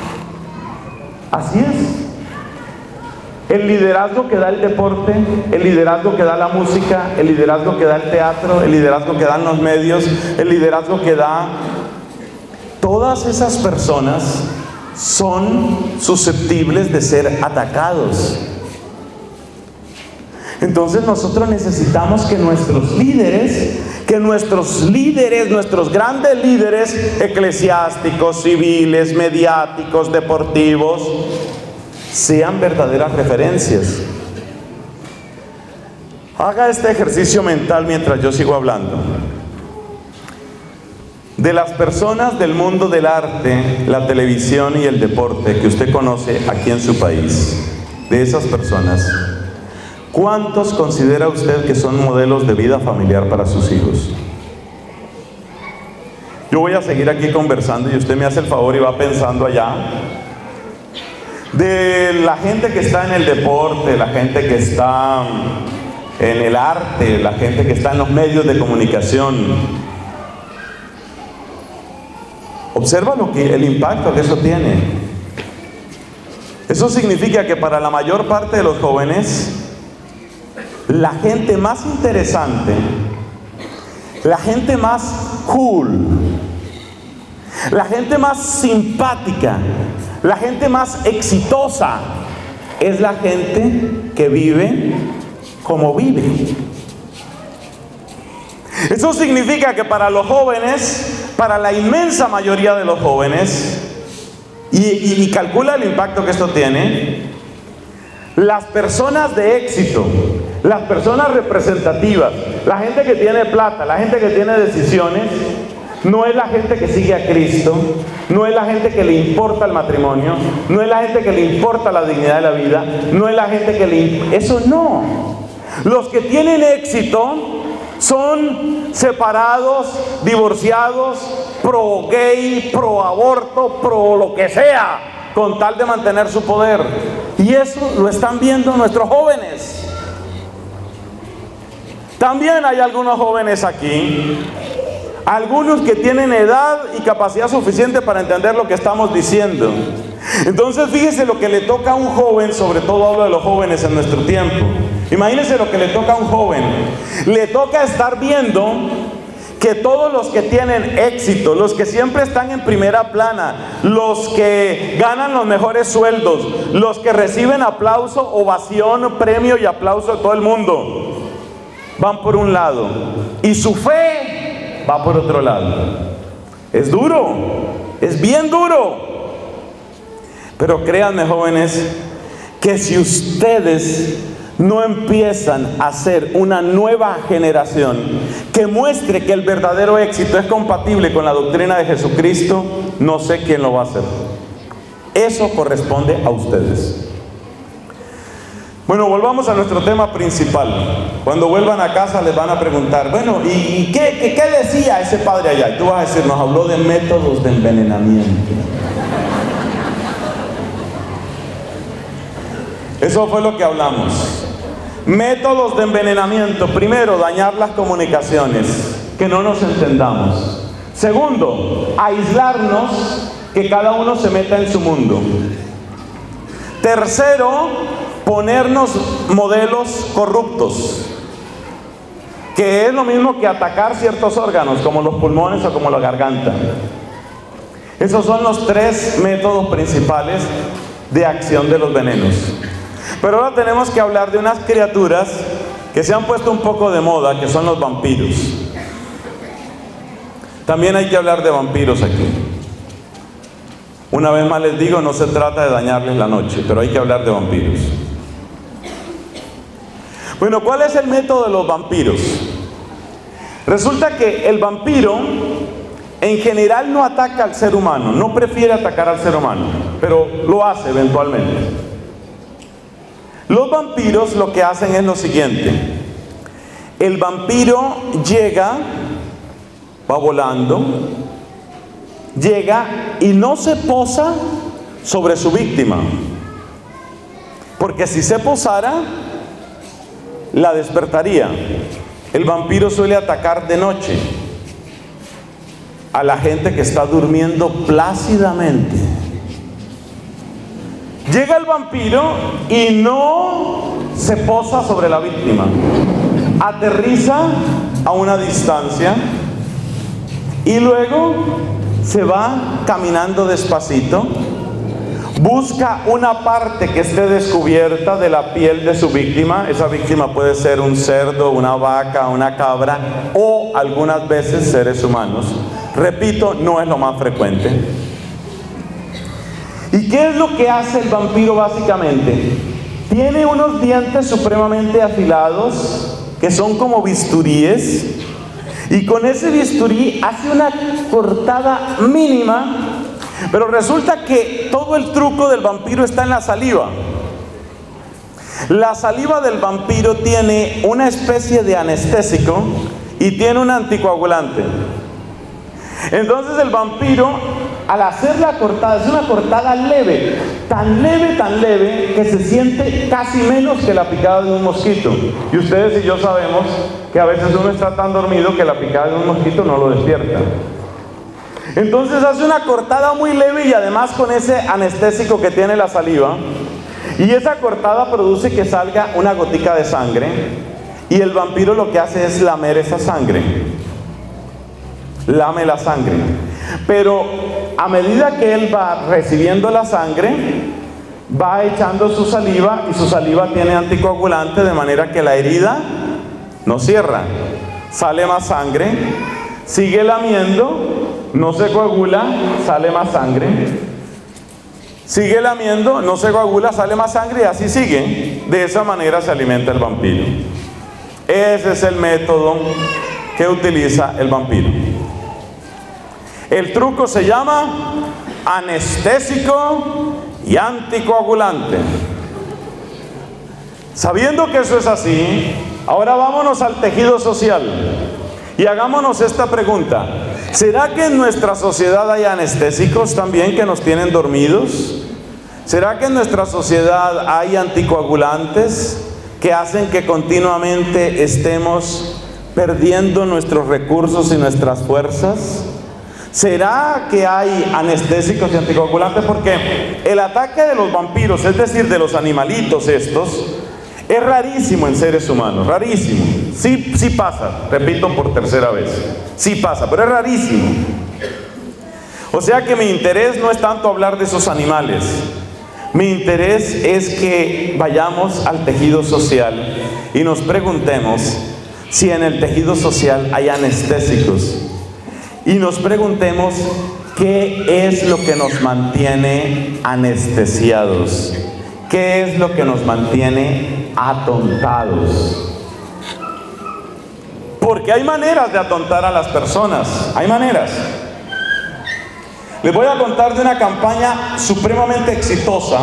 Así es. El liderazgo que da el deporte, el liderazgo que da la música, el liderazgo que da el teatro, el liderazgo que dan los medios, el liderazgo que da... Todas esas personas son susceptibles de ser atacados. Entonces nosotros necesitamos que nuestros líderes, que nuestros líderes, nuestros grandes líderes eclesiásticos, civiles, mediáticos, deportivos, sean verdaderas referencias. Haga este ejercicio mental mientras yo sigo hablando. De las personas del mundo del arte, la televisión y el deporte que usted conoce aquí en su país, de esas personas, ¿cuántos considera usted que son modelos de vida familiar para sus hijos? Yo voy a seguir aquí conversando y usted me hace el favor y va pensando allá. De la gente que está en el deporte, la gente que está en el arte, la gente que está en los medios de comunicación, observa lo que, el impacto que eso tiene. Eso significa que para la mayor parte de los jóvenes, la gente más interesante, la gente más cool, la gente más simpática, la gente más exitosa, es la gente que vive como vive. Eso significa que para los jóvenes, para la inmensa mayoría de los jóvenes, y, y, y calcula el impacto que esto tiene, las personas de éxito, las personas representativas, la gente que tiene plata, la gente que tiene decisiones, no es la gente que sigue a Cristo, no es la gente que le importa el matrimonio, no es la gente que le importa la dignidad de la vida, no es la gente que le... Eso no. Los que tienen éxito son separados, divorciados, pro gay, pro aborto, pro lo que sea, con tal de mantener su poder. Y eso lo están viendo nuestros jóvenes. También hay algunos jóvenes aquí, algunos que tienen edad y capacidad suficiente para entender lo que estamos diciendo. Entonces fíjese lo que le toca a un joven, sobre todo hablo de los jóvenes en nuestro tiempo. Imagínense lo que le toca a un joven. Le toca estar viendo que todos los que tienen éxito, los que siempre están en primera plana, los que ganan los mejores sueldos, los que reciben aplauso, ovación, premio y aplauso de todo el mundo, van por un lado y su fe va por otro lado. Es duro, es bien duro. Pero créanme, jóvenes, que si ustedes no empiezan a ser una nueva generación que muestre que el verdadero éxito es compatible con la doctrina de Jesucristo, no sé quién lo va a hacer. Eso corresponde a ustedes. Bueno, volvamos a nuestro tema principal. Cuando vuelvan a casa les van a preguntar, bueno, ¿y qué, qué, qué decía ese padre allá? Y tú vas a decir, nos habló de métodos de envenenamiento. Eso fue lo que hablamos. Métodos de envenenamiento. Primero, dañar las comunicaciones, que no nos entendamos. Segundo, aislarnos, que cada uno se meta en su mundo. Tercero, ponernos modelos corruptos, que es lo mismo que atacar ciertos órganos, como los pulmones o como la garganta. Esos son los tres métodos principales de acción de los venenos. Pero ahora tenemos que hablar de unas criaturas que se han puesto un poco de moda, que son los vampiros. También hay que hablar de vampiros aquí. Una vez más les digo, no se trata de dañarles la noche, pero hay que hablar de vampiros. Bueno, ¿cuál es el método de los vampiros? Resulta que el vampiro en general no ataca al ser humano, no prefiere atacar al ser humano, pero lo hace eventualmente. Los vampiros lo que hacen es lo siguiente: El vampiro llega, va volando, llega y no se posa sobre su víctima, porque si se posara, la despertaría. El vampiro suele atacar de noche a la gente que está durmiendo plácidamente. Llega el vampiro y no se posa sobre la víctima. Aterriza a una distancia y luego se va caminando despacito. Busca una parte que esté descubierta de la piel de su víctima. Esa víctima puede ser un cerdo, una vaca, una cabra o algunas veces seres humanos. Repito, no es lo más frecuente. ¿Y qué es lo que hace el vampiro básicamente? Tiene unos dientes supremamente afilados que son como bisturíes, y con ese bisturí hace una cortada mínima, pero resulta que todo el truco del vampiro está en la saliva. La saliva del vampiro tiene una especie de anestésico y tiene un anticoagulante. Entonces el vampiro, al hacer la cortada, es una cortada leve, tan leve, tan leve, que se siente casi menos que la picada de un mosquito. Y ustedes y yo sabemos que a veces uno está tan dormido que la picada de un mosquito no lo despierta. Entonces hace una cortada muy leve y además con ese anestésico que tiene la saliva, y esa cortada produce que salga una gotica de sangre, y el vampiro lo que hace es lamer esa sangre. Lame la sangre. Pero a medida que él va recibiendo la sangre, va echando su saliva, y su saliva tiene anticoagulante, de manera que la herida no cierra. Sale más sangre, sigue lamiendo, no se coagula, sale más sangre. Sigue lamiendo, no se coagula, sale más sangre, y así sigue. De esa manera se alimenta el vampiro. Ese es el método que utiliza el vampiro. El truco se llama anestésico y anticoagulante. Sabiendo que eso es así, ahora vámonos al tejido social y hagámonos esta pregunta: ¿será que en nuestra sociedad hay anestésicos también que nos tienen dormidos? ¿Será que en nuestra sociedad hay anticoagulantes que hacen que continuamente estemos perdiendo nuestros recursos y nuestras fuerzas? ¿Será que hay anestésicos y anticoagulantes? Porque el ataque de los vampiros, es decir, de los animalitos estos, es rarísimo en seres humanos, rarísimo. Sí, sí pasa, repito por tercera vez, sí pasa, pero es rarísimo. O sea que mi interés no es tanto hablar de esos animales. Mi interés es que vayamos al tejido social y nos preguntemos si en el tejido social hay anestésicos. Y nos preguntemos qué es lo que nos mantiene anestesiados, qué es lo que nos mantiene atontados. Porque hay maneras de atontar a las personas, hay maneras. Les voy a contar de una campaña supremamente exitosa,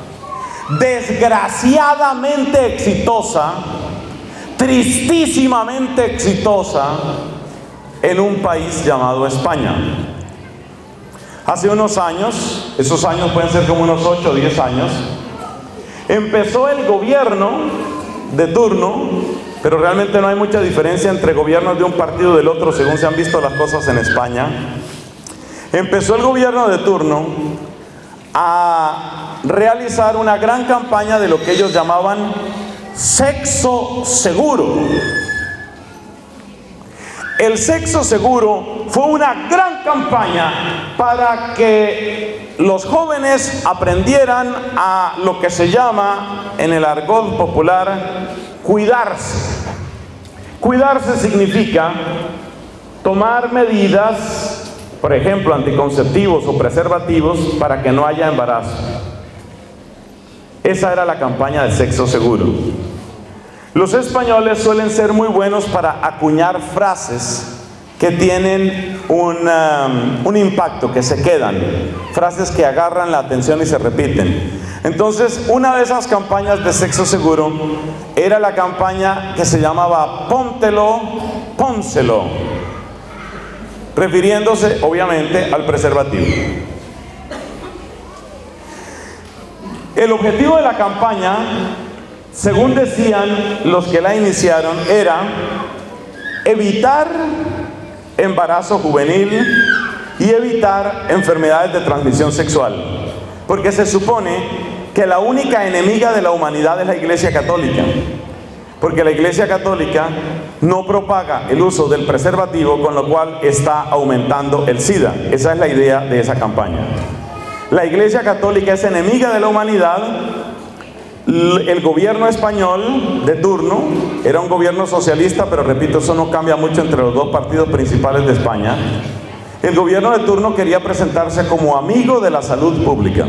desgraciadamente exitosa, tristísimamente exitosa, en un país llamado España. Hace unos años, esos años pueden ser como unos ocho o diez años, empezó el gobierno de turno, pero realmente no hay mucha diferencia entre gobiernos de un partido y del otro según se han visto las cosas en España. Empezó el gobierno de turno a realizar una gran campaña de lo que ellos llamaban sexo seguro. El sexo seguro fue una gran campaña para que los jóvenes aprendieran a lo que se llama, en el argot popular, cuidarse. Cuidarse significa tomar medidas, por ejemplo, anticonceptivos o preservativos, para que no haya embarazo. Esa era la campaña del sexo seguro. Los españoles suelen ser muy buenos para acuñar frases que tienen un, um, un impacto, que se quedan, frases que agarran la atención y se repiten. Entonces, una de esas campañas de sexo seguro era era la campaña que se llamaba Póntelo, Pónselo, refiriéndose obviamente al preservativo. El objetivo de la campaña, según decían los que la iniciaron, era evitar embarazo juvenil y evitar enfermedades de transmisión sexual, porque se supone que la única enemiga de la humanidad es la Iglesia Católica, porque la Iglesia Católica no propaga el uso del preservativo, con lo cual está aumentando el SIDA. Esa es la idea de esa campaña. La Iglesia Católica es enemiga de la humanidad. El gobierno español de turno era un gobierno socialista, pero repito, eso no cambia mucho entre los dos partidos principales de España. El gobierno de turno quería presentarse como amigo de la salud pública.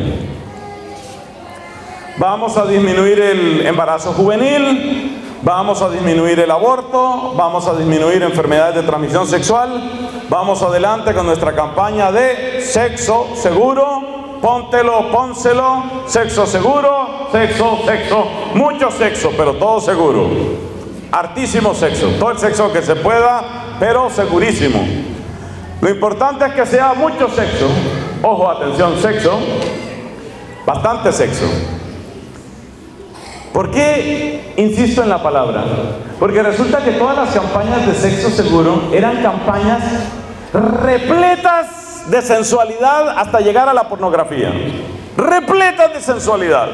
Vamos a disminuir el embarazo juvenil, vamos a disminuir el aborto, vamos a disminuir enfermedades de transmisión sexual, vamos adelante con nuestra campaña de sexo seguro. Póntelo, pónselo, sexo seguro, sexo, sexo, mucho sexo, pero todo seguro. Hartísimo sexo, todo el sexo que se pueda, pero segurísimo. Lo importante es que sea mucho sexo. Ojo, atención, sexo, bastante sexo. ¿Por qué insisto en la palabra? Porque resulta que todas las campañas de sexo seguro eran campañas repletas de sensualidad hasta llegar a la pornografía, repletas de sensualidad.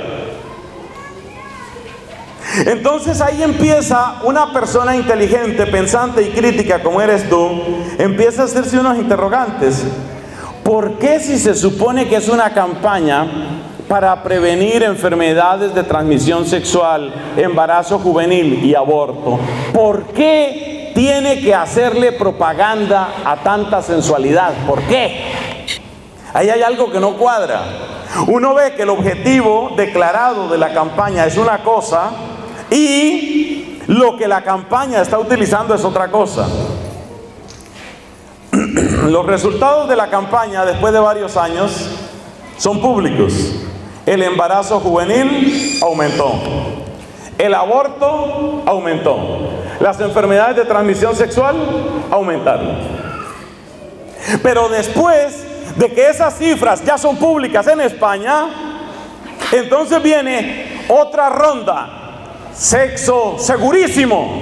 Entonces ahí empieza una persona inteligente, pensante y crítica como eres tú, empieza a hacerse unos interrogantes. ¿Por qué, si se supone que es una campaña para prevenir enfermedades de transmisión sexual, embarazo juvenil y aborto, por qué tiene que hacerle propaganda a tanta sensualidad? ¿Por qué? Ahí hay algo que no cuadra. Uno ve que el objetivo declarado de la campaña es una cosa y lo que la campaña está utilizando es otra cosa. Los resultados de la campaña después de varios años son públicos. El embarazo juvenil aumentó, el aborto aumentó, las enfermedades de transmisión sexual aumentaron. Pero después de que esas cifras ya son públicas en España, entonces viene otra ronda, sexo segurísimo.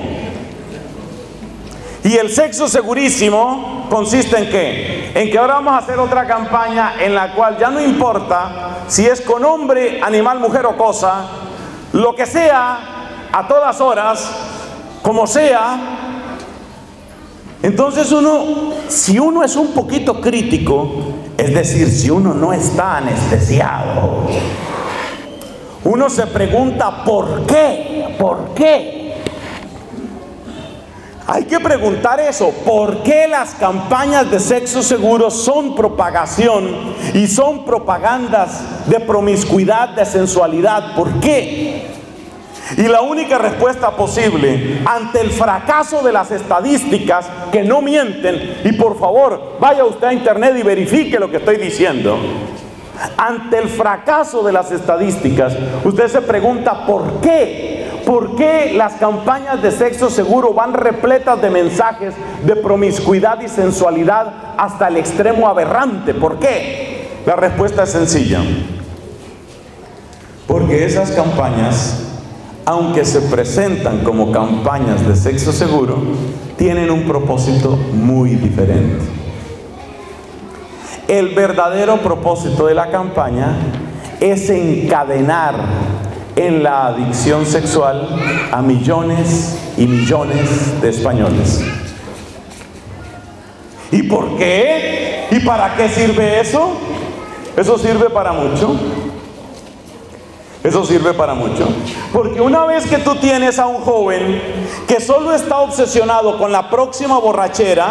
Y el sexo segurísimo consiste en ¿qué? En que ahora vamos a hacer otra campaña en la cual ya no importa si es con hombre, animal, mujer o cosa, lo que sea, a todas horas, como sea. Entonces uno, si uno es un poquito crítico, es decir, si uno no está anestesiado, uno se pregunta ¿por qué? ¿Por qué? Hay que preguntar eso, ¿por qué las campañas de sexo seguro son propagación y son propagandas de promiscuidad, de sensualidad? ¿Por qué? Y la única respuesta posible ante el fracaso de las estadísticas, que no mienten, y por favor vaya usted a internet y verifique lo que estoy diciendo. Ante el fracaso de las estadísticas, usted se pregunta ¿por qué? ¿Por qué las campañas de sexo seguro van repletas de mensajes de promiscuidad y sensualidad hasta el extremo aberrante? ¿Por qué? La respuesta es sencilla. Porque esas campañas, aunque se presentan como campañas de sexo seguro, tienen un propósito muy diferente. El verdadero propósito de la campaña es encadenar en la adicción sexual a millones y millones de españoles. ¿Y por qué? ¿Y para qué sirve eso? Eso sirve para mucho. Eso sirve para mucho. Porque una vez que tú tienes a un joven que solo está obsesionado con la próxima borrachera,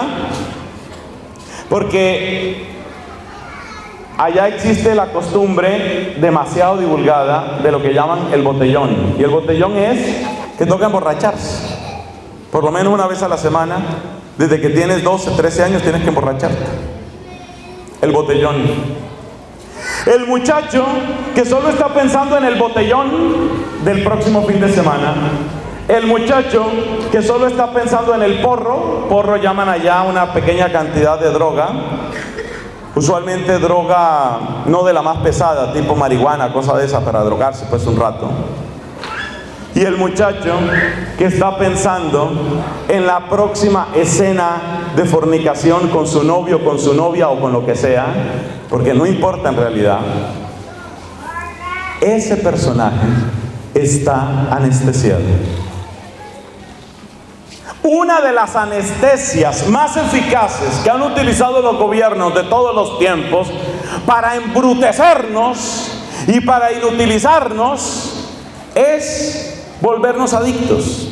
porque allá existe la costumbre demasiado divulgada de lo que llaman el botellón. Y el botellón es que toca emborracharse. Por lo menos una vez a la semana, desde que tienes doce, trece años, tienes que emborracharte. El botellón. El muchacho que solo está pensando en el botellón del próximo fin de semana. El muchacho que solo está pensando en el porro, porro llaman allá una pequeña cantidad de droga, usualmente droga no de la más pesada, tipo marihuana, cosa de esa, para drogarse pues un rato. Y el muchacho que está pensando en la próxima escena de fornicación con su novio, con su novia o con lo que sea, porque no importa en realidad, ese personaje está anestesiado. Una de las anestesias más eficaces que han utilizado los gobiernos de todos los tiempos para embrutecernos y para inutilizarnos es volvernos adictos.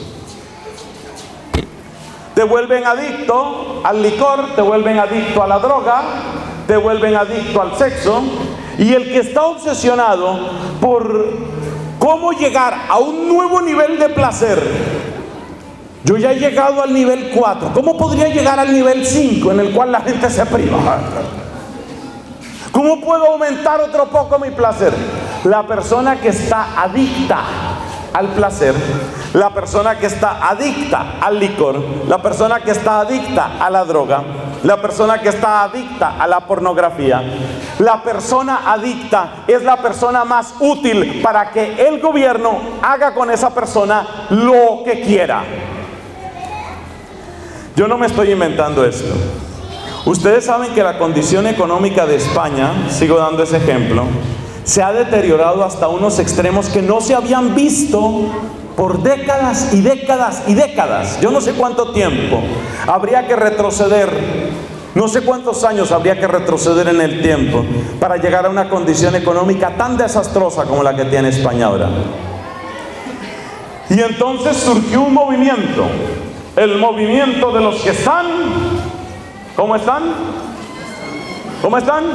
Te vuelven adicto al licor, te vuelven adicto a la droga, te vuelven adicto al sexo, y el que está obsesionado por cómo llegar a un nuevo nivel de placer. Yo ya he llegado al nivel cuatro, ¿cómo podría llegar al nivel cinco en el cual la gente se priva? ¿Cómo puedo aumentar otro poco mi placer? La persona que está adicta al placer, la persona que está adicta al licor, la persona que está adicta a la droga, la persona que está adicta a la pornografía, la persona adicta es la persona más útil para que el gobierno haga con esa persona lo que quiera. Yo no me estoy inventando esto. Ustedes saben que la condición económica de España, sigo dando ese ejemplo, se ha deteriorado hasta unos extremos que no se habían visto por décadas y décadas y décadas. Yo no sé cuánto tiempo habría que retroceder, no sé cuántos años habría que retroceder en el tiempo para llegar a una condición económica tan desastrosa como la que tiene España ahora. Y entonces surgió un movimiento, el movimiento de los que están, ¿cómo están? ¿Cómo están?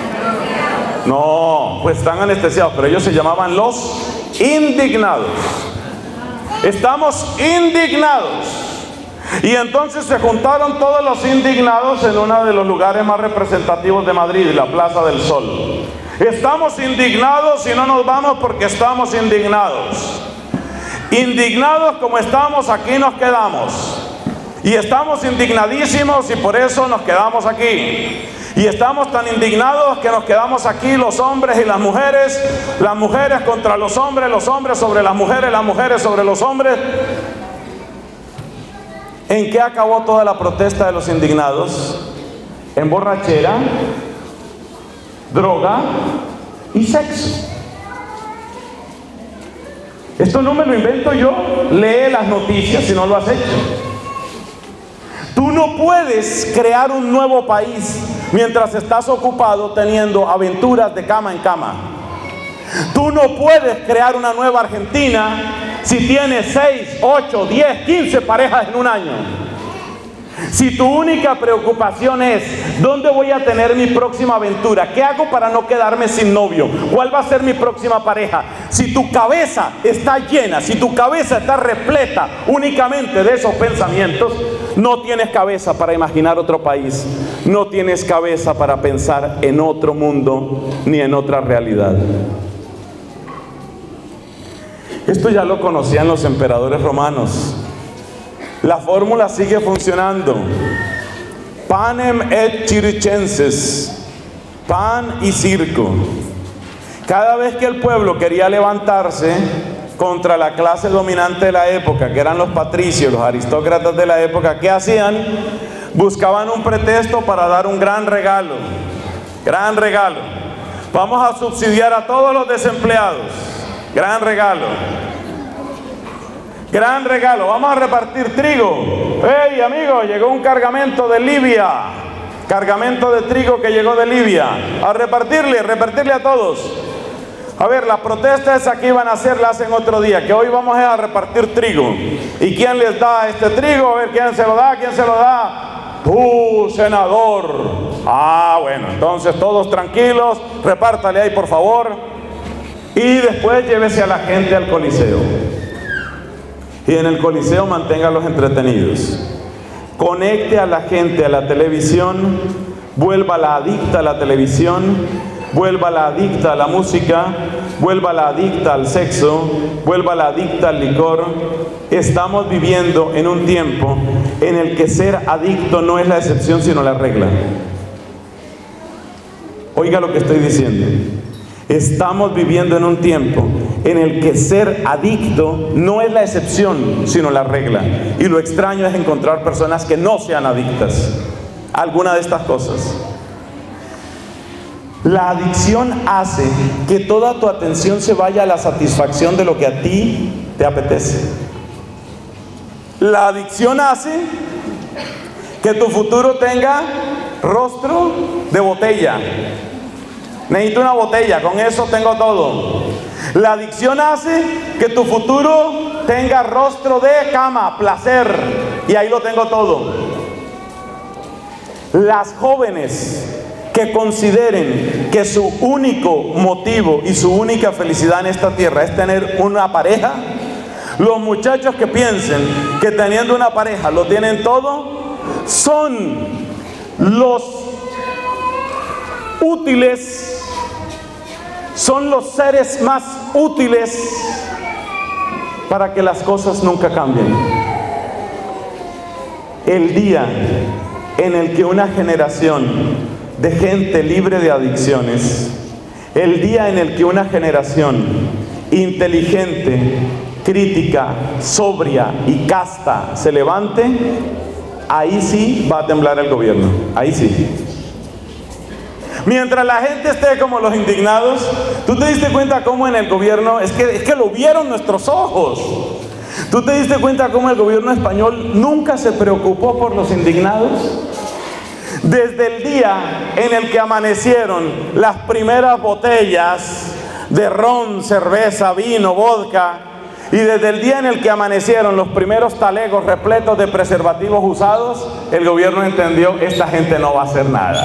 No, pues están anestesiados, pero ellos se llamaban los indignados. Estamos indignados. Y entonces se juntaron todos los indignados en uno de los lugares más representativos de Madrid, la Plaza del Sol. Estamos indignados y no nos vamos porque estamos indignados. Indignados como estamos, aquí nos quedamos. Y estamos indignadísimos y por eso nos quedamos aquí. Y estamos tan indignados que nos quedamos aquí los hombres y las mujeres, las mujeres contra los hombres, los hombres sobre las mujeres, las mujeres sobre los hombres. ¿En qué acabó toda la protesta de los indignados? En borrachera, droga y sexo. Esto no me lo invento yo, lee las noticias si no lo has hecho. Tú no puedes crear un nuevo país mientras estás ocupado teniendo aventuras de cama en cama. Tú no puedes crear una nueva Argentina si tienes seis, ocho, diez, quince parejas en un año. Si tu única preocupación es ¿dónde voy a tener mi próxima aventura? ¿Qué hago para no quedarme sin novio? ¿Cuál va a ser mi próxima pareja? Si tu cabeza está llena, si tu cabeza está repleta únicamente de esos pensamientos, no tienes cabeza para imaginar otro país, no tienes cabeza para pensar en otro mundo ni en otra realidad. Esto ya lo conocían los emperadores romanos. La fórmula sigue funcionando. Panem et circenses, pan y circo. Cada vez que el pueblo quería levantarse contra la clase dominante de la época, que eran los patricios, los aristócratas de la época, ¿qué hacían? Buscaban un pretexto para dar un gran regalo. Gran regalo. Vamos a subsidiar a todos los desempleados. Gran regalo. Gran regalo, vamos a repartir trigo. ¡Hey, amigo! Llegó un cargamento de Libia. Cargamento de trigo que llegó de Libia. A repartirle, repartirle a todos. A ver, la protesta esa que iban a hacer la hacen otro día, que hoy vamos a repartir trigo. ¿Y quién les da este trigo? A ver, ¿quién se lo da? ¿Quién se lo da? ¡Tu senador! Ah, bueno, entonces todos tranquilos, repártale ahí por favor. Y después llévese a la gente al Coliseo. Y en el Coliseo manténgalos entretenidos. Conecte a la gente a la televisión, vuélvala adicta a la televisión, vuélvala adicta a la música, vuélvala adicta al sexo, vuélvala adicta al licor. Estamos viviendo en un tiempo en el que ser adicto no es la excepción sino la regla. Oiga lo que estoy diciendo. Estamos viviendo en un tiempo en el que ser adicto no es la excepción sino la regla. Y lo extraño es encontrar personas que no sean adictas a alguna de estas cosas. La adicción hace que toda tu atención se vaya a la satisfacción de lo que a ti te apetece. La adicción hace que tu futuro tenga rostro de botella. Necesito una botella, con eso tengo todo. La adicción hace que tu futuro tenga rostro de cama, placer, y ahí lo tengo todo. Las jóvenes que consideren que su único motivo y su única felicidad en esta tierra es tener una pareja, los muchachos que piensen que teniendo una pareja lo tienen todo, son los útiles, son los seres más útiles para que las cosas nunca cambien. El día en el que una generación de gente libre de adicciones, el día en el que una generación inteligente, crítica, sobria y casta se levante, ahí sí va a temblar el gobierno, ahí sí. Mientras la gente esté como los indignados, tú te diste cuenta cómo en el gobierno, es que, es que lo vieron nuestros ojos. Tú te diste cuenta cómo el gobierno español nunca se preocupó por los indignados. Desde el día en el que amanecieron las primeras botellas de ron, cerveza, vino, vodka, y desde el día en el que amanecieron los primeros talegos repletos de preservativos usados, el gobierno entendió, esta gente no va a hacer nada.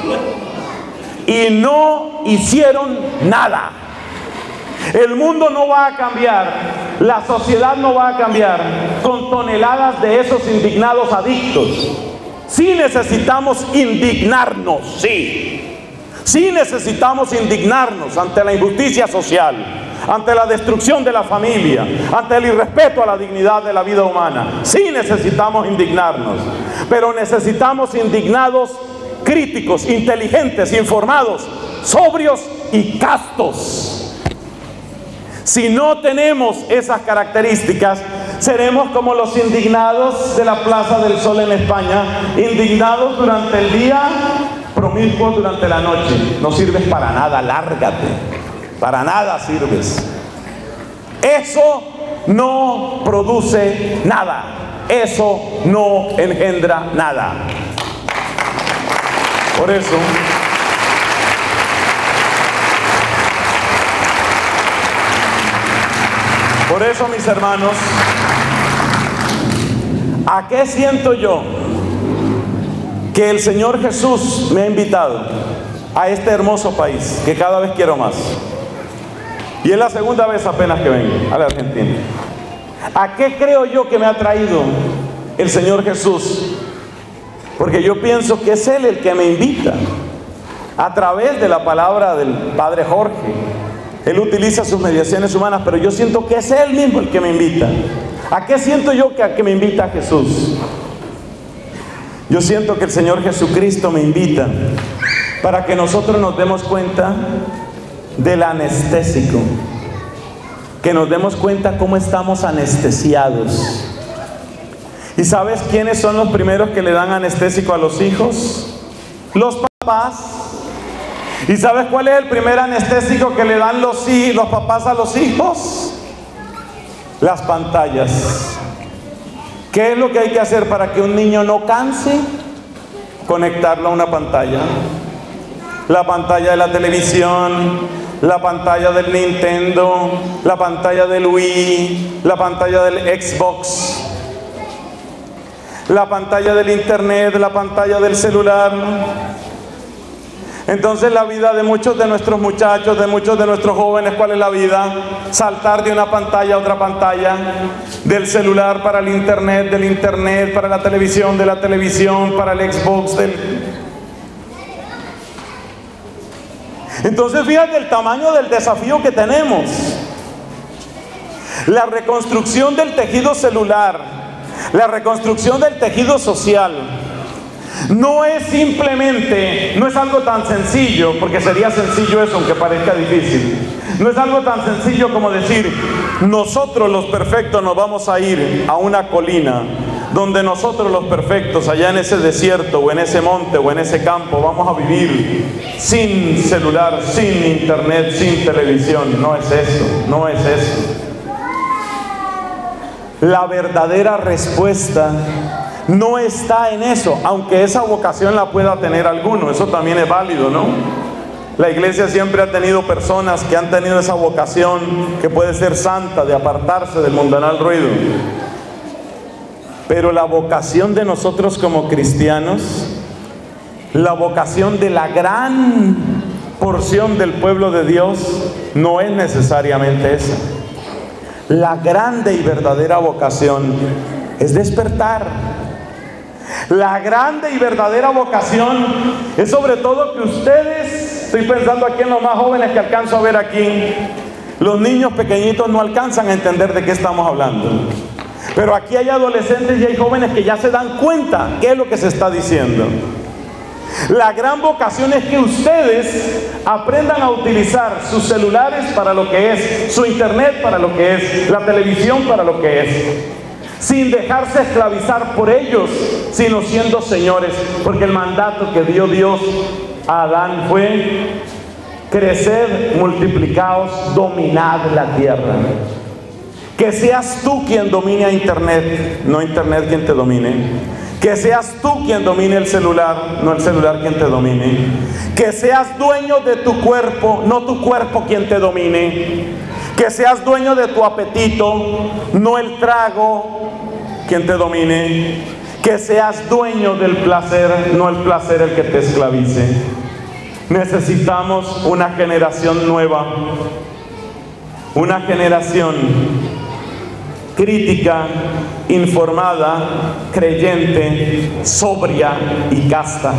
Y no hicieron nada. El mundo no va a cambiar, la sociedad no va a cambiar con toneladas de esos indignados adictos. Sí necesitamos indignarnos, sí. Sí necesitamos indignarnos ante la injusticia social, ante la destrucción de la familia, ante el irrespeto a la dignidad de la vida humana. Sí necesitamos indignarnos, pero necesitamos indignados críticos, inteligentes, informados, sobrios y castos. Si no tenemos esas características, seremos como los indignados de la Plaza del Sol en España, indignados durante el día, promiscuos durante la noche. No sirves para nada, lárgate. Para nada sirves. Eso no produce nada. Eso no engendra nada. Por eso, por eso, mis hermanos, ¿a qué siento yo que el Señor Jesús me ha invitado a este hermoso país, que cada vez quiero más? Y es la segunda vez apenas que vengo a la Argentina. ¿A qué creo yo que me ha traído el Señor Jesús? Porque yo pienso que es Él el que me invita a través de la palabra del Padre Jorge. Él utiliza sus mediaciones humanas, pero yo siento que es Él mismo el que me invita. ¿A qué siento yo que, a que me invita Jesús? Yo siento que el Señor Jesucristo me invita para que nosotros nos demos cuenta del anestésico, que nos demos cuenta cómo estamos anestesiados. ¿Y sabes quiénes son los primeros que le dan anestésico a los hijos? Los papás. ¿Y sabes cuál es el primer anestésico que le dan los, los papás a los hijos? Las pantallas. ¿Qué es lo que hay que hacer para que un niño no canse? Conectarlo a una pantalla. La pantalla de la televisión, la pantalla del Nintendo, la pantalla del Wii, la pantalla del Xbox, la pantalla del internet, la pantalla del celular. Entonces la vida de muchos de nuestros muchachos, de muchos de nuestros jóvenes, ¿cuál es la vida? Saltar de una pantalla a otra pantalla, del celular para el internet, del internet para la televisión, de la televisión para el Xbox, del... Entonces fíjate el tamaño del desafío que tenemos. La reconstrucción del tejido celular, la reconstrucción del tejido social, no es simplemente, no es algo tan sencillo, porque sería sencillo eso, aunque parezca difícil. No es algo tan sencillo como decir, nosotros los perfectos nos vamos a ir a una colina, donde nosotros los perfectos, allá en ese desierto, o en ese monte, o en ese campo, vamos a vivir sin celular, sin internet, sin televisión. No es eso, no es eso. La verdadera respuesta no está en eso, aunque esa vocación la pueda tener alguno, eso también es válido, ¿no? La iglesia siempre ha tenido personas que han tenido esa vocación, que puede ser santa, de apartarse del mundanal ruido. Pero la vocación de nosotros como cristianos, la vocación de la gran porción del pueblo de Dios, no es necesariamente esa. La grande y verdadera vocación es despertar. La grande y verdadera vocación es sobre todo que ustedes, estoy pensando aquí en los más jóvenes que alcanzo a ver aquí, los niños pequeñitos no alcanzan a entender de qué estamos hablando. Pero aquí hay adolescentes y hay jóvenes que ya se dan cuenta qué es lo que se está diciendo. La gran vocación es que ustedes aprendan a utilizar sus celulares para lo que es, su internet para lo que es, la televisión para lo que es, sin dejarse esclavizar por ellos, sino siendo señores, porque el mandato que dio Dios a Adán fue: creced, multiplicaos, dominad la tierra. Que seas tú quien domine a internet, no internet quien te domine. Que seas tú quien domine el celular, no el celular quien te domine. Que seas dueño de tu cuerpo, no tu cuerpo quien te domine. Que seas dueño de tu apetito, no el trago quien te domine. Que seas dueño del placer, no el placer el que te esclavice. Necesitamos una generación nueva, una generación crítica, informada, creyente, sobria y casta.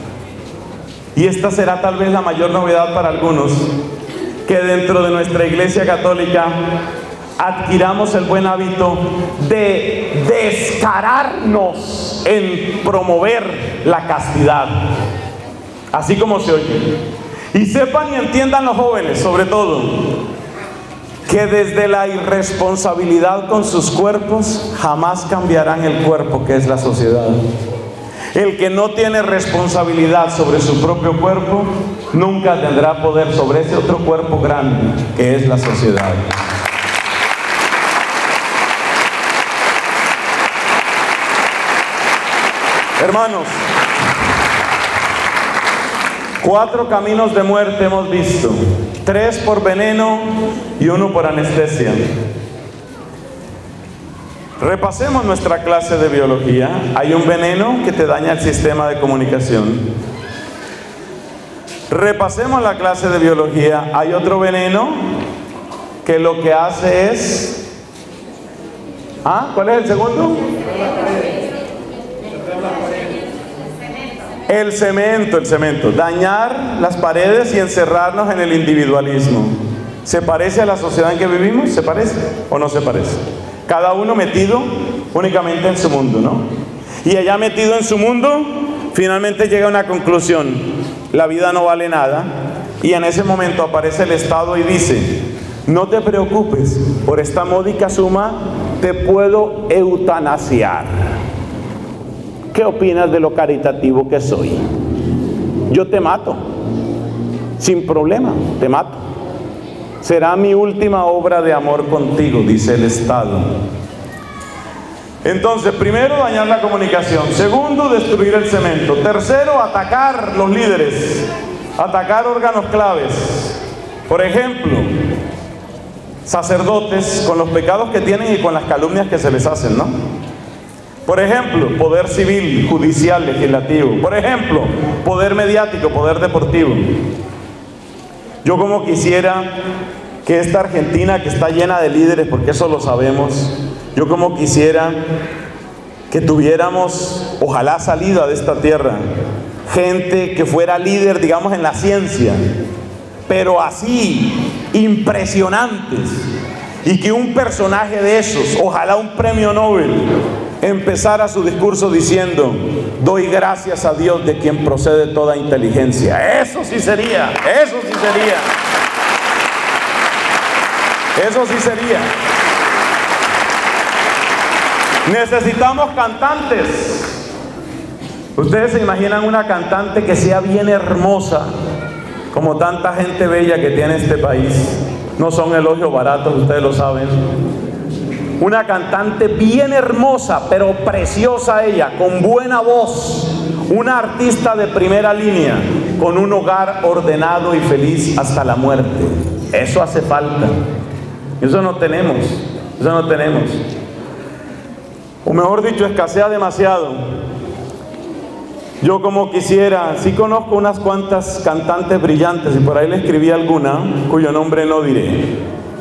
Y esta será tal vez la mayor novedad para algunos, que dentro de nuestra Iglesia Católica adquiramos el buen hábito de descararnos en promover la castidad, así como se oye. Y sepan y entiendan los jóvenes, sobre todo, que desde la irresponsabilidad con sus cuerpos jamás cambiarán el cuerpo que es la sociedad. El que no tiene responsabilidad sobre su propio cuerpo nunca tendrá poder sobre ese otro cuerpo grande que es la sociedad. Hermanos, cuatro caminos de muerte hemos visto. Tres por veneno y uno por anestesia. Repasemos nuestra clase de biología. Hay un veneno que te daña el sistema de comunicación. Repasemos la clase de biología. Hay otro veneno que lo que hace es... ¿Ah? ¿Cuál es el segundo? El cemento, el cemento. Dañar las paredes y encerrarnos en el individualismo. ¿Se parece a la sociedad en que vivimos? ¿Se parece o no se parece? Cada uno metido únicamente en su mundo, ¿no? Y allá metido en su mundo, finalmente llega a una conclusión: la vida no vale nada. Y en ese momento aparece el Estado y dice: no te preocupes, por esta módica suma te puedo eutanasiar. ¿Qué opinas de lo caritativo que soy? Yo te mato, sin problema, te mato. Será mi última obra de amor contigo, dice el Estado. Entonces, primero, dañar la comunicación. Segundo, destruir el cemento. Tercero, atacar los líderes, atacar órganos claves. Por ejemplo, sacerdotes, con los pecados que tienen y con las calumnias que se les hacen, ¿no? Por ejemplo, poder civil, judicial, legislativo. Por ejemplo, poder mediático, poder deportivo. Yo como quisiera que esta Argentina, que está llena de líderes, porque eso lo sabemos, yo como quisiera que tuviéramos, ojalá salida de esta tierra, gente que fuera líder, digamos, en la ciencia, pero así, impresionantes, y que un personaje de esos, ojalá un premio Nobel, empezara su discurso diciendo: doy gracias a Dios de quien procede toda inteligencia. Eso sí sería, eso sí sería, eso sí sería. Necesitamos cantantes. Ustedes se imaginan una cantante que sea bien hermosa, como tanta gente bella que tiene este país. No son elogios baratos, ustedes lo saben. Una cantante bien hermosa, pero preciosa ella, con buena voz. Una artista de primera línea, con un hogar ordenado y feliz hasta la muerte. Eso hace falta. Eso no tenemos. Eso no tenemos. O mejor dicho, escasea demasiado. Yo como quisiera, sí conozco unas cuantas cantantes brillantes, y por ahí le escribí alguna, cuyo nombre no diré.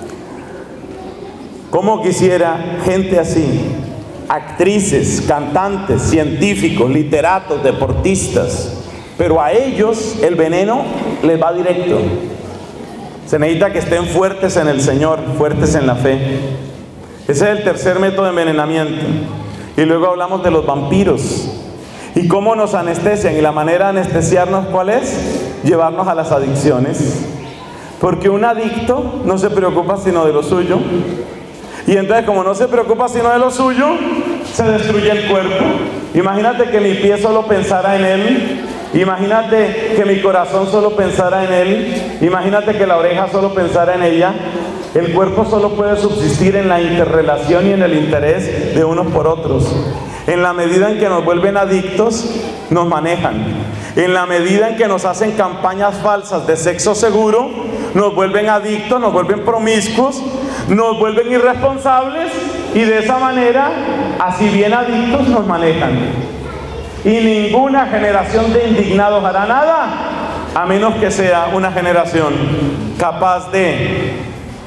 Como quisiera gente así, actrices, cantantes, científicos, literatos, deportistas, pero a ellos el veneno les va directo. Se necesita que estén fuertes en el Señor, fuertes en la fe. Ese es el tercer método de envenenamiento. Y luego hablamos de los vampiros y cómo nos anestesian, y la manera de anestesiarnos, ¿cuál es? Llevarnos a las adicciones, porque un adicto no se preocupa sino de lo suyo, y entonces como no se preocupa sino de lo suyo, se destruye el cuerpo. Imagínate que mi pie solo pensara en él, imagínate que mi corazón solo pensara en él, imagínate que la oreja solo pensara en ella. El cuerpo solo puede subsistir en la interrelación y en el interés de unos por otros. En la medida en que nos vuelven adictos, nos manejan. En la medida en que nos hacen campañas falsas de sexo seguro, nos vuelven adictos, nos vuelven promiscuos, nos vuelven irresponsables, y de esa manera, así bien adictos, nos manejan. Y ninguna generación de indignados hará nada, a menos que sea una generación capaz de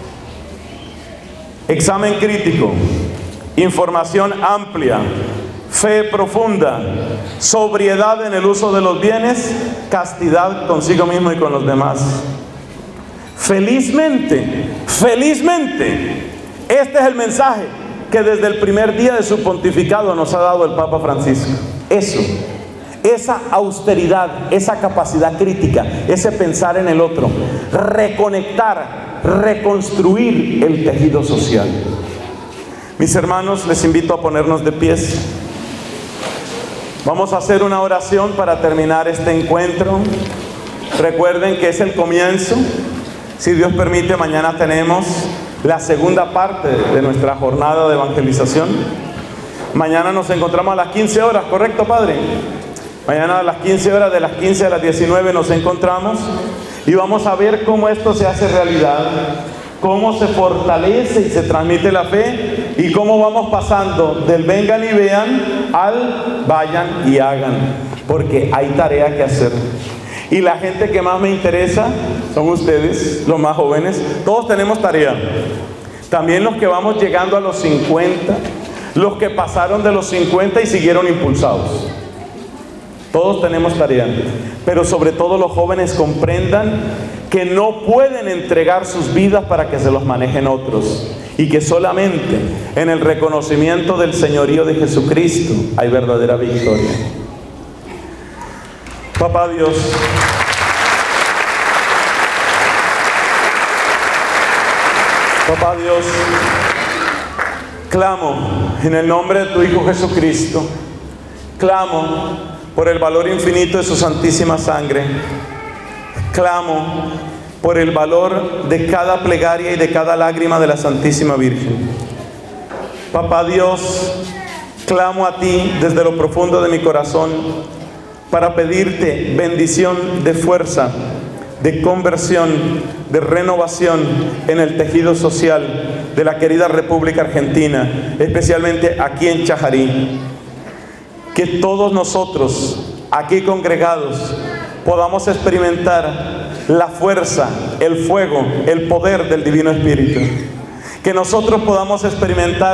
examen crítico, información amplia, fe profunda, sobriedad en el uso de los bienes, castidad consigo mismo y con los demás. Felizmente, felizmente, este es el mensaje que desde el primer día de su pontificado nos ha dado el Papa Francisco. Eso, esa austeridad, esa capacidad crítica, ese pensar en el otro, reconectar, reconstruir el tejido social. Mis hermanos, les invito a ponernos de pies. Vamos a hacer una oración para terminar este encuentro. Recuerden que es el comienzo. Si Dios permite, mañana tenemos la segunda parte de nuestra jornada de evangelización. Mañana nos encontramos a las quince horas, ¿correcto, Padre? Mañana a las quince horas, de las quince a las diecinueve nos encontramos y vamos a ver cómo esto se hace realidad, cómo se fortalece y se transmite la fe, y cómo vamos pasando del vengan y vean al vayan y hagan, porque hay tarea que hacer. Y la gente que más me interesa son ustedes, los más jóvenes. Todos tenemos tarea. También los que vamos llegando a los cincuenta, los que pasaron de los cincuenta y siguieron impulsados. Todos tenemos tarea, pero sobre todo los jóvenes comprendan que no pueden entregar sus vidas para que se los manejen otros, y que solamente en el reconocimiento del señorío de Jesucristo hay verdadera victoria. Papá Dios, Papá Dios, clamo en el nombre de tu Hijo Jesucristo, clamo por el valor infinito de su santísima sangre, clamo por el valor de cada plegaria y de cada lágrima de la Santísima Virgen. Papá Dios, clamo a ti desde lo profundo de mi corazón para pedirte bendición de fuerza, de conversión, de renovación en el tejido social de la querida República Argentina, especialmente aquí en Chajarí. Que todos nosotros aquí congregados podamos experimentar la fuerza, el fuego, el poder del Divino Espíritu. Que nosotros podamos experimentar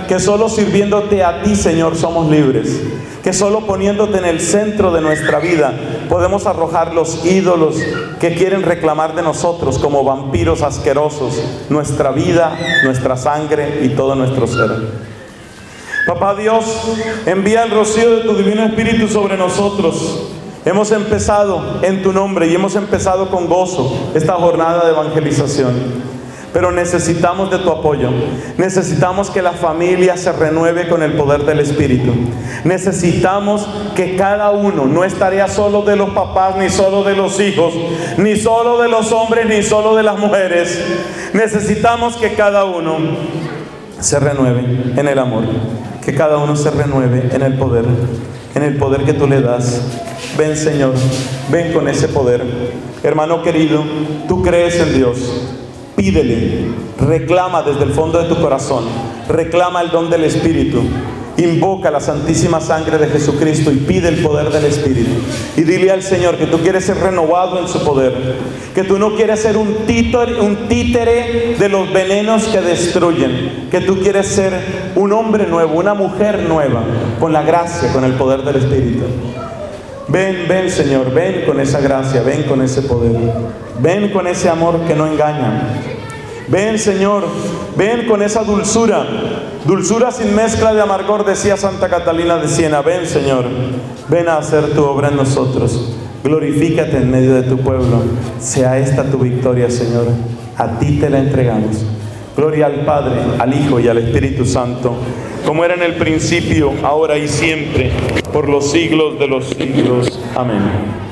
que solo sirviéndote a ti, Señor, somos libres. Que solo poniéndote en el centro de nuestra vida podemos arrojar los ídolos que quieren reclamar de nosotros como vampiros asquerosos nuestra vida, nuestra sangre y todo nuestro ser. Papá Dios, envía el rocío de tu Divino Espíritu sobre nosotros. Hemos empezado en tu nombre y hemos empezado con gozo esta jornada de evangelización. Pero necesitamos de tu apoyo. Necesitamos que la familia se renueve con el poder del Espíritu. Necesitamos que cada uno, no es tarea solo de los papás, ni solo de los hijos, ni solo de los hombres, ni solo de las mujeres. Necesitamos que cada uno se renueve en el amor. Que cada uno se renueve en el poder, en el poder que tú le das. Ven, Señor, ven con ese poder. Hermano querido, tú crees en Dios. Pídele, reclama desde el fondo de tu corazón, reclama el don del Espíritu, invoca la santísima sangre de Jesucristo y pide el poder del Espíritu. Y dile al Señor que tú quieres ser renovado en su poder, que tú no quieres ser un títere, un títere de los venenos que destruyen, que tú quieres ser un hombre nuevo, una mujer nueva, con la gracia, con el poder del Espíritu. Ven, ven, Señor, ven con esa gracia, ven con ese poder, ven con ese amor que no engaña. Ven, Señor, ven con esa dulzura, dulzura sin mezcla de amargor, decía Santa Catalina de Siena. Ven, Señor, ven a hacer tu obra en nosotros. Glorifícate en medio de tu pueblo. Sea esta tu victoria, Señor. A ti te la entregamos. Gloria al Padre, al Hijo y al Espíritu Santo, como era en el principio, ahora y siempre, por los siglos de los siglos. Amén.